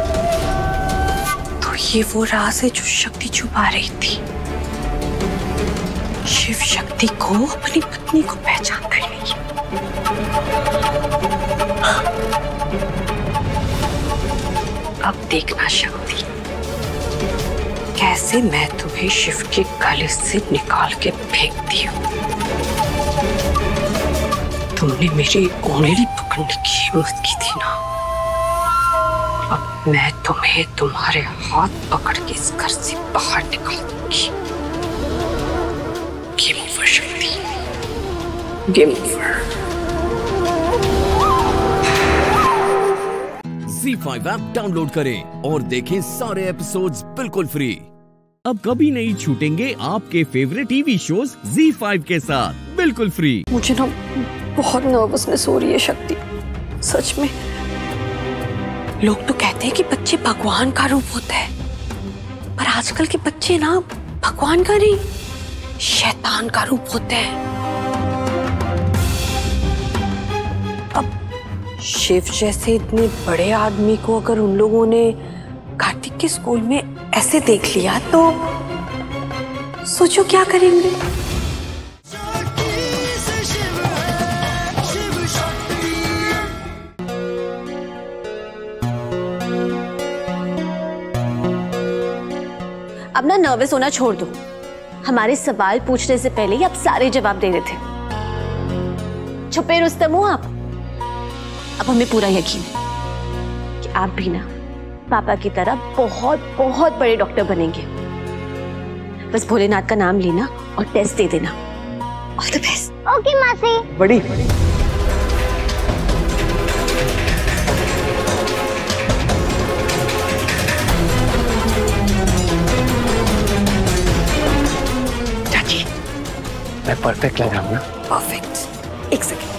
तो ये वो राज है जो शक्ति छुपा रही थी। शिव शक्ति को अपनी पत्नी को पहचानता ही नहीं। अब देखना शक्ति, कैसे मैं तुम्हें शिव के गले से निकाल के फेंकती हूँ। तुमने मेरी उंगली पकड़ने की हिम्मत की थी ना, अब मैं तुम्हें तुम्हारे हाथ पकड़ के इस घर से बाहर निकाल दूंगी। Game over Shakti, game over.
Zee five app download करें और देखें सारे एपिसोड्स बिल्कुल फ्री।
अब कभी नहीं छूटेंगे आपके favourite TV shows Zee five के साथ बिल्कुल फ्री।
मुझे ना बहुत नर्वसनेस हो रही है शक्ति, सच में।
लोग तो कहते हैं कि बच्चे भगवान का रूप होता है, पर आजकल के बच्चे ना भगवान का नहीं, शैतान का रूप होते हैं। अब शिव जैसे इतने बड़े आदमी को अगर उन लोगों ने कार्तिक के स्कूल में ऐसे देख लिया तो सोचो क्या करेंगे।
अब ना नर्वस होना छोड़ दो। हमारे सवाल पूछने से पहले ही आप सारे जवाब दे रहे थे। छुपे रुस्तम हो आप। अब हमें पूरा यकीन है कि आप भी ना पापा की तरह बहुत बहुत बड़े डॉक्टर बनेंगे। बस भोलेनाथ का नाम लेना और टेस्ट दे देना। All the best.
ओके मासी।
बड़ी
चाची, मैं परफेक्ट लग रहा हूँ ना?
परफेक्ट। एक सेकेंड।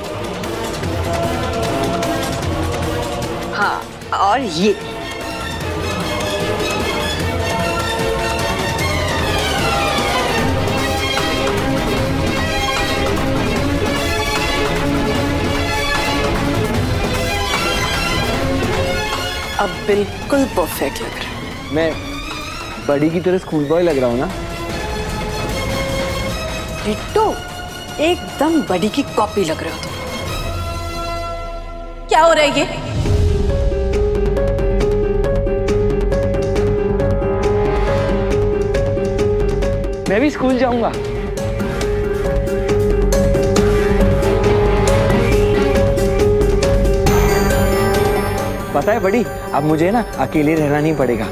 हाँ, और ये अब बिल्कुल परफेक्ट लग रहा है।
मैं बड़ी की तरह स्कूल बॉय लग रहा हूँ ना?
डिट्टो, एकदम बड़ी की कॉपी लग रहे हो तुम।
क्या हो रहा है ये?
मैं भी स्कूल जाऊंगा। पता है बड़ी, अब मुझे ना अकेले रहना नहीं पड़ेगा।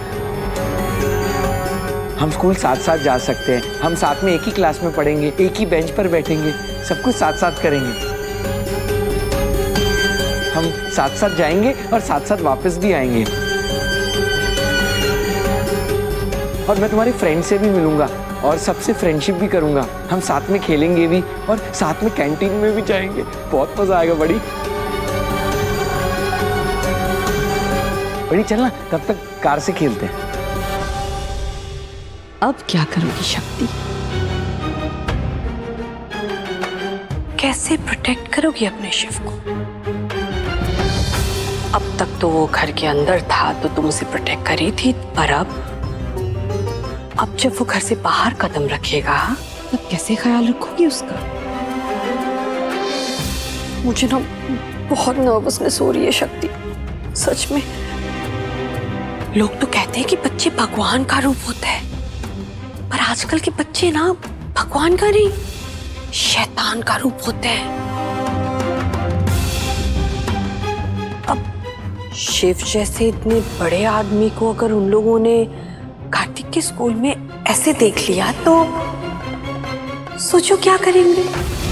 हम स्कूल साथ साथ जा सकते हैं, हम साथ में एक ही क्लास में पढ़ेंगे, एक ही बेंच पर बैठेंगे, सब कुछ साथ साथ करेंगे। हम साथ साथ जाएंगे और साथ साथ वापस भी आएंगे। और मैं तुम्हारी फ्रेंड से भी मिलूंगा, और सबसे फ्रेंडशिप भी करूंगा। हम साथ में खेलेंगे भी और साथ में कैंटीन में भी जाएंगे। बहुत मजा आएगा बड़ी। बड़ी चलना, तब तक कार से खेलते हैं।
अब क्या करोगी शक्ति? कैसे प्रोटेक्ट करोगी अपने शिव को? अब तक तो वो घर के अंदर था तो तुम उसे प्रोटेक्ट कर रही थी, पर अब अब जब वो घर से बाहर कदम रखेगा तब कैसे ख्याल रखोगी उसका? मुझे ना बहुत नर्वसनेस हो रही है शक्ति, सच में। लोग तो कहते हैं कि बच्चे भगवान का रूप होता है, पर आजकल के बच्चे ना भगवान का नहीं, शैतान का रूप होते हैं। अब शिव जैसे इतने बड़े आदमी को अगर उन लोगों ने कार्तिक के स्कूल में ऐसे देख लिया तो सोचो क्या करेंगे।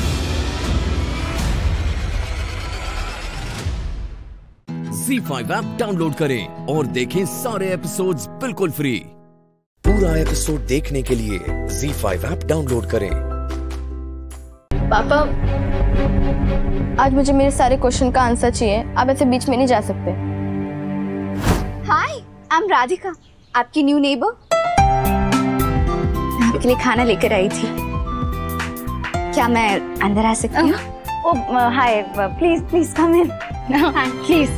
ज़ी फाइव ऐप डाउनलोड करें और देखें सारे एपिसोड्स बिल्कुल फ्री। पूरा एपिसोड देखने के लिए ज़ी फाइव ऐप डाउनलोड करें।
पापा, आज मुझे मेरे सारे क्वेश्चन का आंसर चाहिए। आप ऐसे बीच में नहीं जा सकते।
हाय, आई एम राधिका, आपकी न्यू नेबर। मैं आपके लिए खाना लेकर आई थी। क्या मैं अंदर आ सकती हूँ?
Oh hi, please please come in. Please.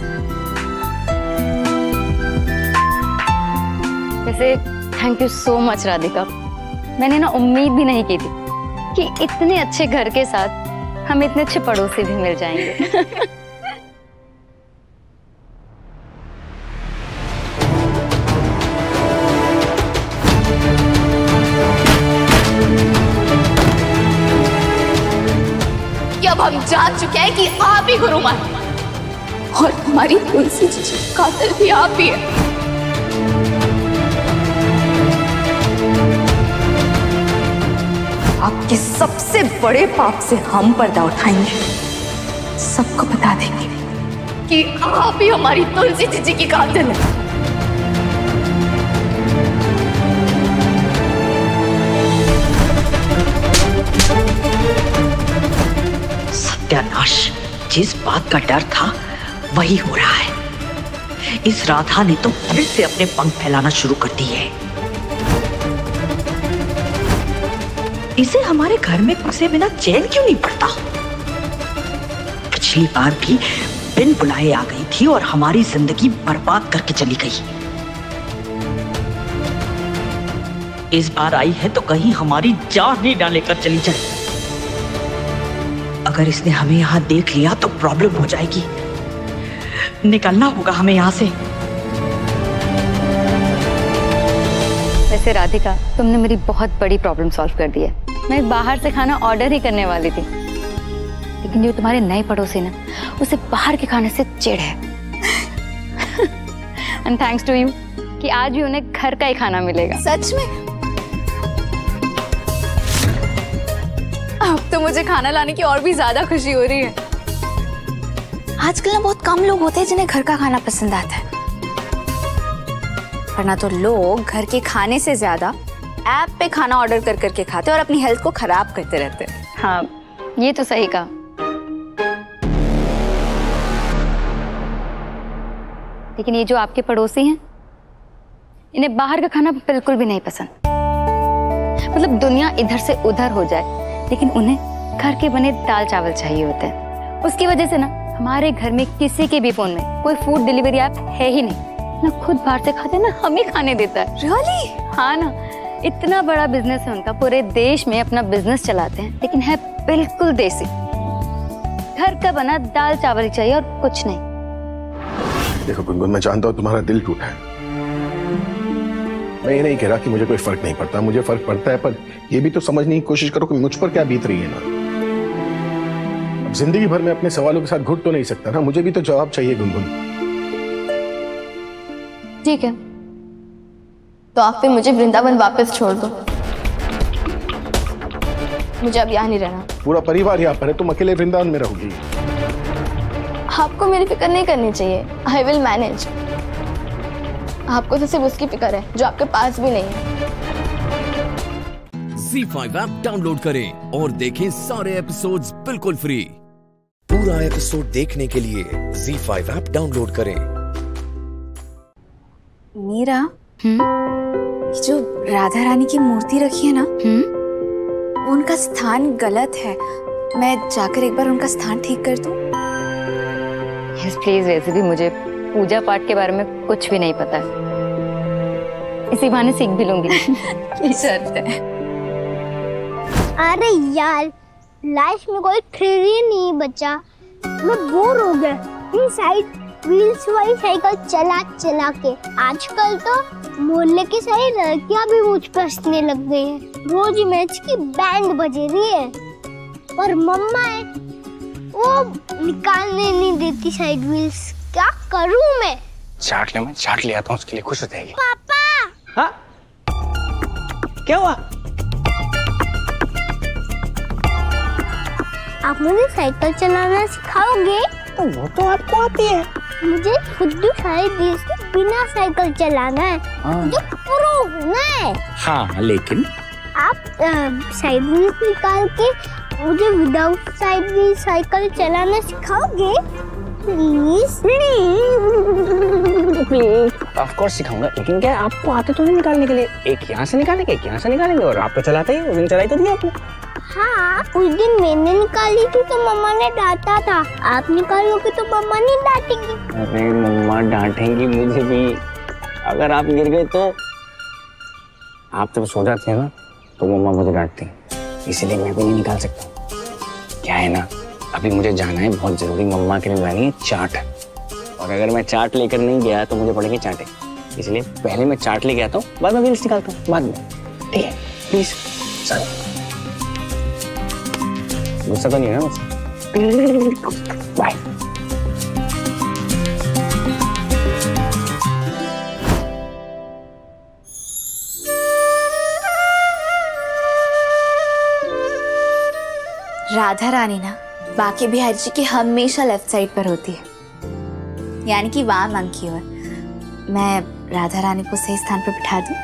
वैसे thank you so much Radhika. मैंने ना उम्मीद भी नहीं की थी कि इतने अच्छे घर के साथ हम इतने अच्छे पड़ोसी भी मिल जाएंगे।
अब हम जान चुके हैं कि आप ही गुरुमान और हमारी तुलसी जी कातिल भी आप ही है। आपके सबसे बड़े पाप से हम पर्दा उठाएंगे, सबको बता देंगे कि आप ही हमारी तुलसी जी की कातिल है।
सत्यानाश, जिस बात का डर था वही हो रहा है। इस राधा ने तो फिर से अपने पंख फैलाना शुरू कर दिए हैं। इसे हमारे घर में घुसे बिना चैन क्यों नहीं पड़ता? पिछली बार भी बिन बुलाए आ गई थी और हमारी जिंदगी बर्बाद करके चली गई। इस बार आई है तो कहीं हमारी जान ही ना लेकर चली जाए। अगर इसने हमें यहाँ देख लिया तो प्रॉब्लम हो जाएगी। निकलना होगा हमें यहाँ से।
वैसे राधिका, तुमने मेरी बहुत बड़ी प्रॉब्लम सॉल्व कर दी है। मैं बाहर से खाना ऑर्डर ही करने वाली थी, लेकिन जो तुम्हारे नए पड़ोसी ना, उसे बाहर के खाने से चिढ़ है। एंड थैंक्स टू यू कि आज भी उन्हें घर का ही खाना मिलेगा।
सच में? अब तो मुझे खाना लाने की और भी ज्यादा खुशी हो रही है। आजकल ना बहुत कम लोग होते हैं जिन्हें घर का खाना पसंद आता है, वरना तो लोग घर के खाने से ज्यादा ऐप पे खाना ऑर्डर कर करके खाते और अपनी हेल्थ को खराब करते रहते हैं।
हाँ, ये तो सही कहा। लेकिन ये जो आपके पड़ोसी हैं, इन्हें बाहर का खाना बिल्कुल भी नहीं पसंद। मतलब दुनिया इधर से उधर हो जाए, लेकिन उन्हें घर के बने दाल चावल चाहिए होते हैं। उसकी वजह से ना हमारे घर में किसी के भी फोन में कोई फूड डिलीवरी ऐप है ही नहीं। ना खुद बाहर से खाते ना हमें खाने देता है।
Really?
हाँ ना, इतना बड़ा बिजनेस है उनका, पूरे देश में अपना बिजनेस चलाते हैं, लेकिन है बिल्कुल देसी। घर का बना दाल चावल चाहिए और कुछ नहीं।
देखो गुनगुन, मैं जानता हूँ तुम्हारा दिल टूटा है। मैं ये नहीं कह रहा कि मुझे कोई फर्क नहीं पड़ता, मुझे फर्क पड़ता है, पर ये भी तो समझने की कोशिश करो कि मुझ पर क्या बीत रही है ना। अब जिंदगी भर में अपने सवालों के साथ घुट तो नहीं सकता ना, मुझे भी तो जवाब चाहिए गुनगुन।
ठीक है, तो आप फिर मुझे वृंदावन वापस छोड़ दो। मुझे अब यहाँ नहीं रहना।
पूरा परिवार यहाँ पर है, तुम अकेले वृंदावन में रहोगी।
आपको मेरी फिक्र नहीं करनी चाहिए। I will manage. आपको तो सिर्फ उसकी फिक्र है जो आपके पास भी नहीं है।
ज़ी फाइव ऐप डाउनलोड करें और देखें सारे एपिसोड्स बिल्कुल फ्री। पूरा एपिसोड देखने के लिए ज़ी फाइव ऐप डाउनलोड करें।
मीरा, जो राधा रानी की मूर्ति रखी है ना, उनका स्थान गलत है। मैं जाकर एक बार उनका स्थान ठीक कर दूं?
Yes please. वैसे भी मुझे पूजा पाठ के बारे में कुछ भी नहीं पता है, इसी बहाने सीख भी लूंगी।
ये शर्त है।
अरे यार, लाइफ में कोई थ्रिल ही नहीं बचा। मैं बोर हो गया इन साइड व्हील्स वाली साइकिल चला चला के। आजकल तो मोहल्ले की सारी लड़कियां भी मुझ पर हंसने लग गई हैं। रोज मैच की बैंड बजे रही है, पर मम्मा है वो निकालने नहीं देती साइड व्हील्स। क्या करूं मैं?
चाट ले, मैं चाट ले आता हूँ, उसके लिए खुश हो जाएगी।
पापा!
हाँ? क्या हुआ?
आप मुझे साइकिल चलाना सिखाओगे?
तो वो तो आपको आती है।
मुझे खुद सारे देश से बिना साइकिल चलाना है। मुझे प्रो होना है।
हाँ, लेकिन
आप साइड व्हील्स निकाल के मुझे विदाउट साइड व्हील साइकिल चलाना सिखाओगे? Please
please. ऑफ कोर्स सिखाऊंगा, लेकिन क्या आपको आते तो नहीं निकालने के लिए? एक यहाँ से निकालेंगे, एक यहाँ से निकालेंगे, और आप तो चलाते ही। उस दिन चलाई तो दिया आपने।
हाँ, उस दिन मैंने निकाली थी तो मम्मा ने डांटा था। आप निकालोगे तो मम्मा नहीं डांटेंगी।
अरे मम्मा डांटेंगी मुझे भी। अगर आप गिर गए तो आप जब सो जाते हैं ना, तो मम्मा मुझे डांटती हैं, इसीलिए मैं भी नहीं निकाल सकता। क्या है ना, अभी मुझे जाना है बहुत जरूरी। मम्मा के लिए लानी है चाट, और अगर मैं चाट लेकर नहीं गया तो मुझे पड़ेगी चाटे। इसलिए पहले मैं चाट लेके आता हूँ, बाद में व्हील्स निकालता हूँ बाद में। ठीक है, प्लीज। चलो, गुस्सा तो नहीं है ना मुझसे? बाय।
राधा रानी ना बाकी बिहारी जी की हमेशा लेफ्ट साइड पर होती है, यानी कि वाम अंग की ओर। मैं राधा रानी को सही स्थान पर बिठा दूं?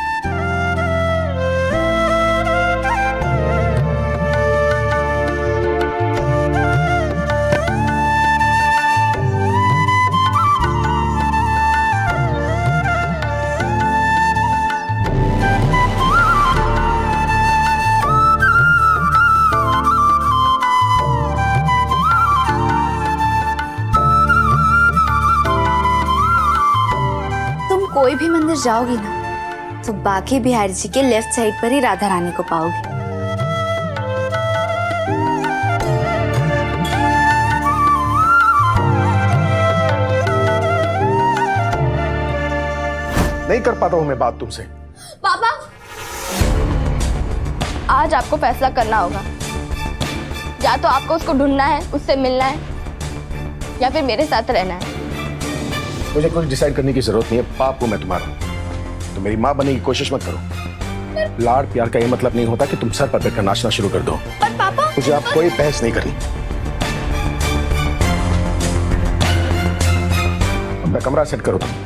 कोई भी मंदिर जाओगी ना, तो बाकी बिहारी जी के लेफ्ट साइड पर ही राधा रानी को पाओगी।
नहीं कर पाता हूं मैं बात तुमसे।
पापा, आज आपको फैसला करना होगा। या तो आपको उसको ढूंढना है, उससे मिलना है, या फिर मेरे साथ रहना है।
मुझे कुछ डिसाइड करने की जरूरत नहीं है। बाप को मैं तुम्हारा, तो मेरी माँ बनने की कोशिश मत करो। लाड़ प्यार का ये मतलब नहीं होता कि तुम सर पर बैठकर नाचना शुरू कर दो।
पर पापा,
मुझे आप कोई बहस नहीं करनी। अपना कमरा सेट करो तुम।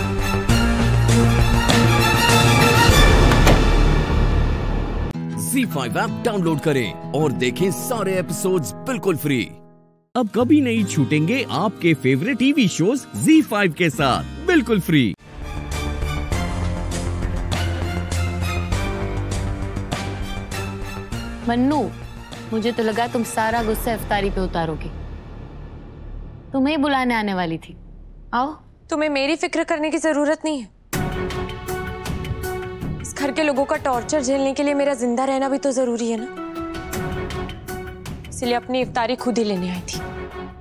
ज़ी फाइव ऐप डाउनलोड करें और देखें सारे एपिसोड्स बिल्कुल फ्री।
अब कभी नहीं छूटेंगे आपके favourite TV shows Zee five के साथ बिल्कुल फ्री।
मन्नू, मुझे तो लगा तुम सारा गुस्सा इफ्तारी पे उतारोगे। तुम्हें बुलाने आने वाली थी। आओ।
तुम्हें मेरी फिक्र करने की जरूरत नहीं है। इस घर के लोगों का टॉर्चर झेलने के लिए मेरा जिंदा रहना भी तो जरूरी है ना, इसलिए अपनी इफ्तारी खुद ही लेने आई थी।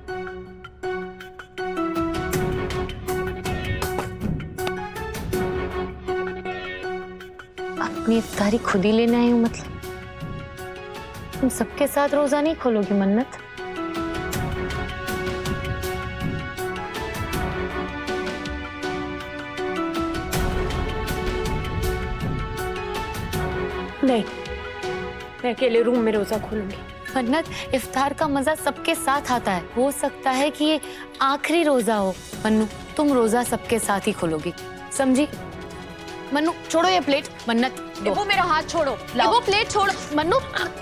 अपनी इफ्तारी खुद ही लेने आई हूँ मतलब? तुम सबके साथ रोजा नहीं खोलोगी मन्नत?
नहीं, मैं अकेले रूम में रोजा खोलूंगी।
मन्नत, इफ्तार का मजा सबके साथ आता है। हो सकता है कि ये आखिरी रोजा हो। मन्नू, तुम रोजा सबके साथ ही खोलोगी, समझी? मन्नू, छोड़ो ये प्लेट। मन्नत,
वो मेरा हाथ छोड़ो, वो प्लेट छोड़ो मन्नू।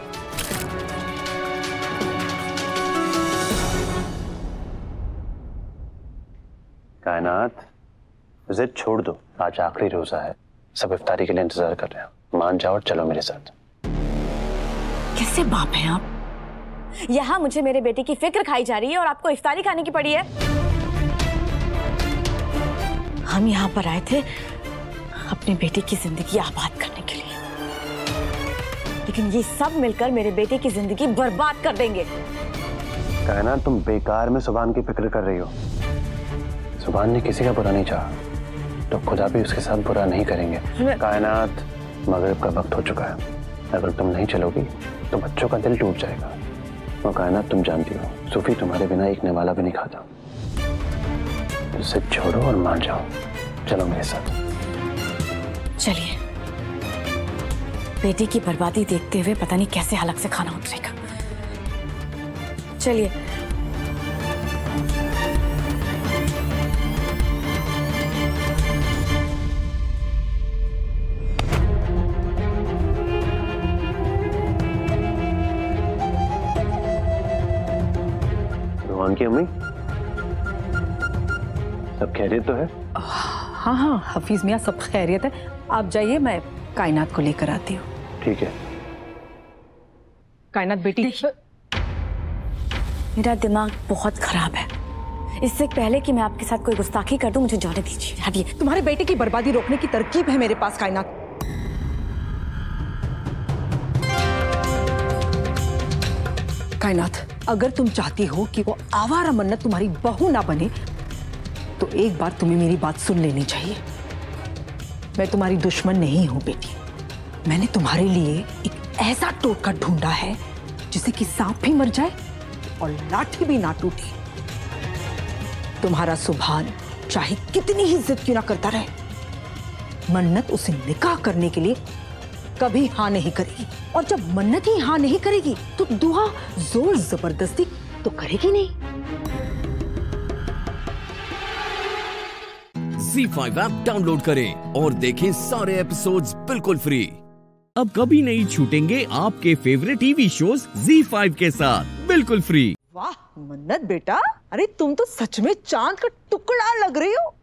कायनात, जिद छोड़ दो, आज आखिरी रोजा है, सब इफ्तारी के लिए इंतजार कर रहे हैं, मान जाओ और चलो मेरे साथ।
कैसे बाप हैं आप? यहाँ मुझे मेरे बेटे की फिक्र खाई जा रही है और आपको इफ्तारी खाने की पड़ी है। हम यहाँ पर आए थे अपने बेटे की जिंदगी आबाद करने के लिए, लेकिन ये सब मिलकर मेरे बेटे की जिंदगी बर्बाद कर देंगे।
कायनात, तुम बेकार में सुभान की फिक्र कर रही हो। सुभान ने किसी का बुरा नहीं चाहा, तो खुदा भी उसके साथ बुरा नहीं करेंगे। कायनात, मगरिब का वक्त हो चुका है, अगर तुम नहीं चलोगी तो बच्चों का दिल टूट जाएगा। और कायनात, तुम जानती हो सूफी तुम्हारे बिना एक निवाला भी नहीं खाता। उसे छोड़ो और मान जाओ, चलो मेरे साथ।
चलिए, बेटे की बर्बादी देखते हुए पता नहीं कैसे हलक से खाना उतरेगा। चलिए।
रोहन की अम्मी, सब खैरियत तो है?
हाँ हाँ हफीज मियाँ, सब खैरियत है। आप जाइए, मैं कायनात को लेकर आती हूँ।
ठीक है।
कायनात बेटी,
मेरा दिमाग बहुत खराब है। इससे पहले कि मैं आपके साथ कोई गुस्ताखी कर दूं, मुझे जाने दीजिए। हटिए।
तुम्हारे बेटे की बर्बादी रोकने की तरकीब है मेरे पास कायनात। कायनात, अगर तुम चाहती हो कि वो आवारा मन्नत तुम्हारी बहू ना बने, तो एक बार तुम्हें मेरी बात सुन लेनी चाहिए। मैं तुम्हारी दुश्मन नहीं हूं बेटी। मैंने तुम्हारे लिए एक ऐसा टोटका ढूंढा है जिससे कि सांप भी मर जाए और लाठी भी ना टूटे। तुम्हारा सुभान चाहे कितनी ही जिद क्यों ना करता रहे, मन्नत उसे निकाह करने के लिए कभी हाँ नहीं करेगी। और जब मन्नत ही हाँ नहीं करेगी तो दुआ जोर जबरदस्ती तो करेगी नहीं।
ज़ी फाइव ऐप डाउनलोड करें और देखें सारे एपिसोड्स बिल्कुल फ्री।
अब कभी नहीं छूटेंगे आपके favourite TV shows Zee five के साथ बिल्कुल फ्री।
वाह मन्नत बेटा, अरे तुम तो सच में चांद का टुकड़ा लग रही हो।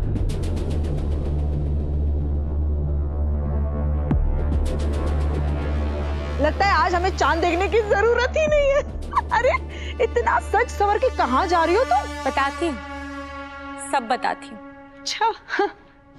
लगता है आज हमें चांद देखने की जरूरत ही नहीं है। अरे इतना सच सवर के कहाँ जा रही हो तुम?
बताती हूँ, सब बताती हूँ।
अच्छा हाँ।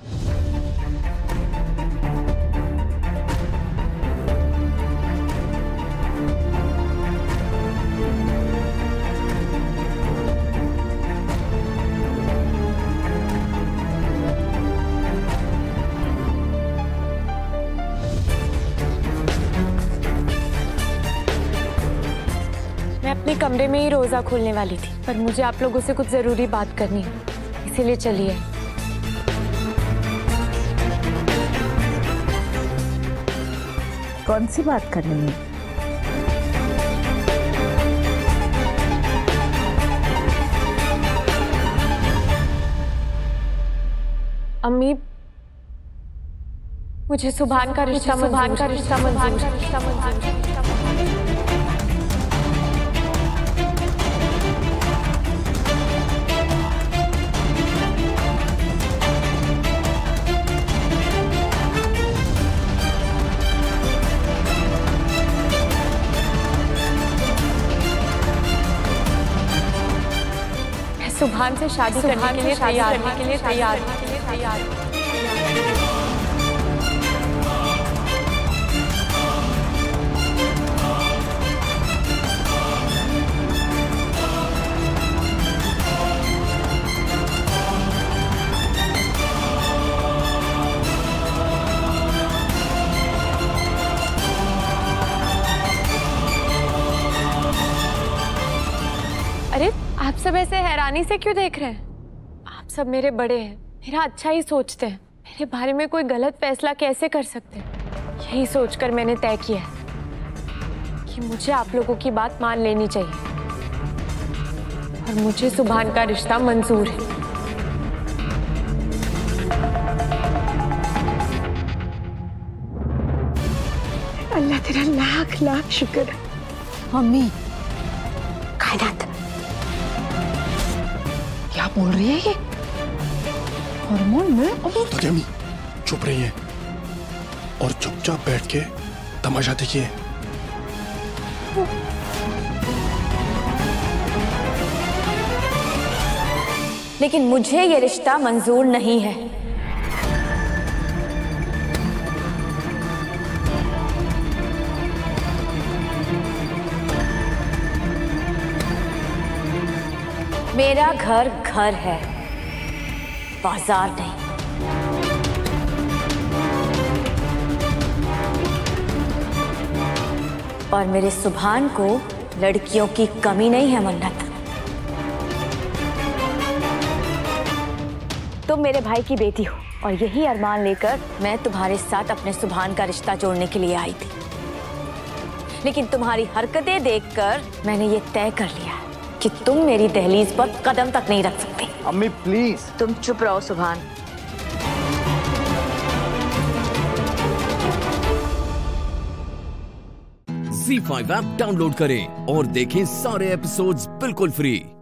मैं अपने कमरे में ही रोजा खोलने वाली थी, पर मुझे आप लोगों से कुछ जरूरी बात करनी है, इसीलिए चलिए।
कौन सी बात करनी है?
अम्मी, मुझे सुभान का रिश्ता सुभान का रिश्ता मंजूर का रिश्ता मंजूर। सुभान से शादी करने के लिए तैयार करने के लिए तैयार के लिए तैयार। अरे आप सब ऐसे हैरानी से क्यों देख रहे हैं? आप सब मेरे बड़े हैं, मेरा अच्छा ही सोचते हैं, मेरे बारे में कोई गलत फैसला कैसे कर सकते हैं? यही सोचकर मैंने तय किया है कि मुझे आप लोगों की बात मान लेनी चाहिए और मुझे सुभान का रिश्ता मंजूर है।
तेरा लाख लाख शुक्र है।
मम्मी
कायनात
क्या बोल रही है ये? हार्मोन में?
दादी अम्मी चुप रहिए और चुपचाप बैठ के तमाशा देखिए।
लेकिन मुझे ये रिश्ता मंजूर नहीं है। मेरा घर घर है, बाजार नहीं। और मेरे सुभान को लड़कियों की कमी नहीं है मन्नत। तुम मेरे भाई की बेटी हो और यही अरमान लेकर मैं तुम्हारे साथ अपने सुभान का रिश्ता जोड़ने के लिए आई थी। लेकिन तुम्हारी हरकतें देखकर मैंने ये तय कर लिया कि तुम मेरी दहलीज पर कदम तक नहीं रख सकते।
अम्मी प्लीज।
तुम चुप रहो सुभान।
ज़ी फाइव ऐप डाउनलोड करें और देखें सारे एपिसोड्स बिल्कुल फ्री।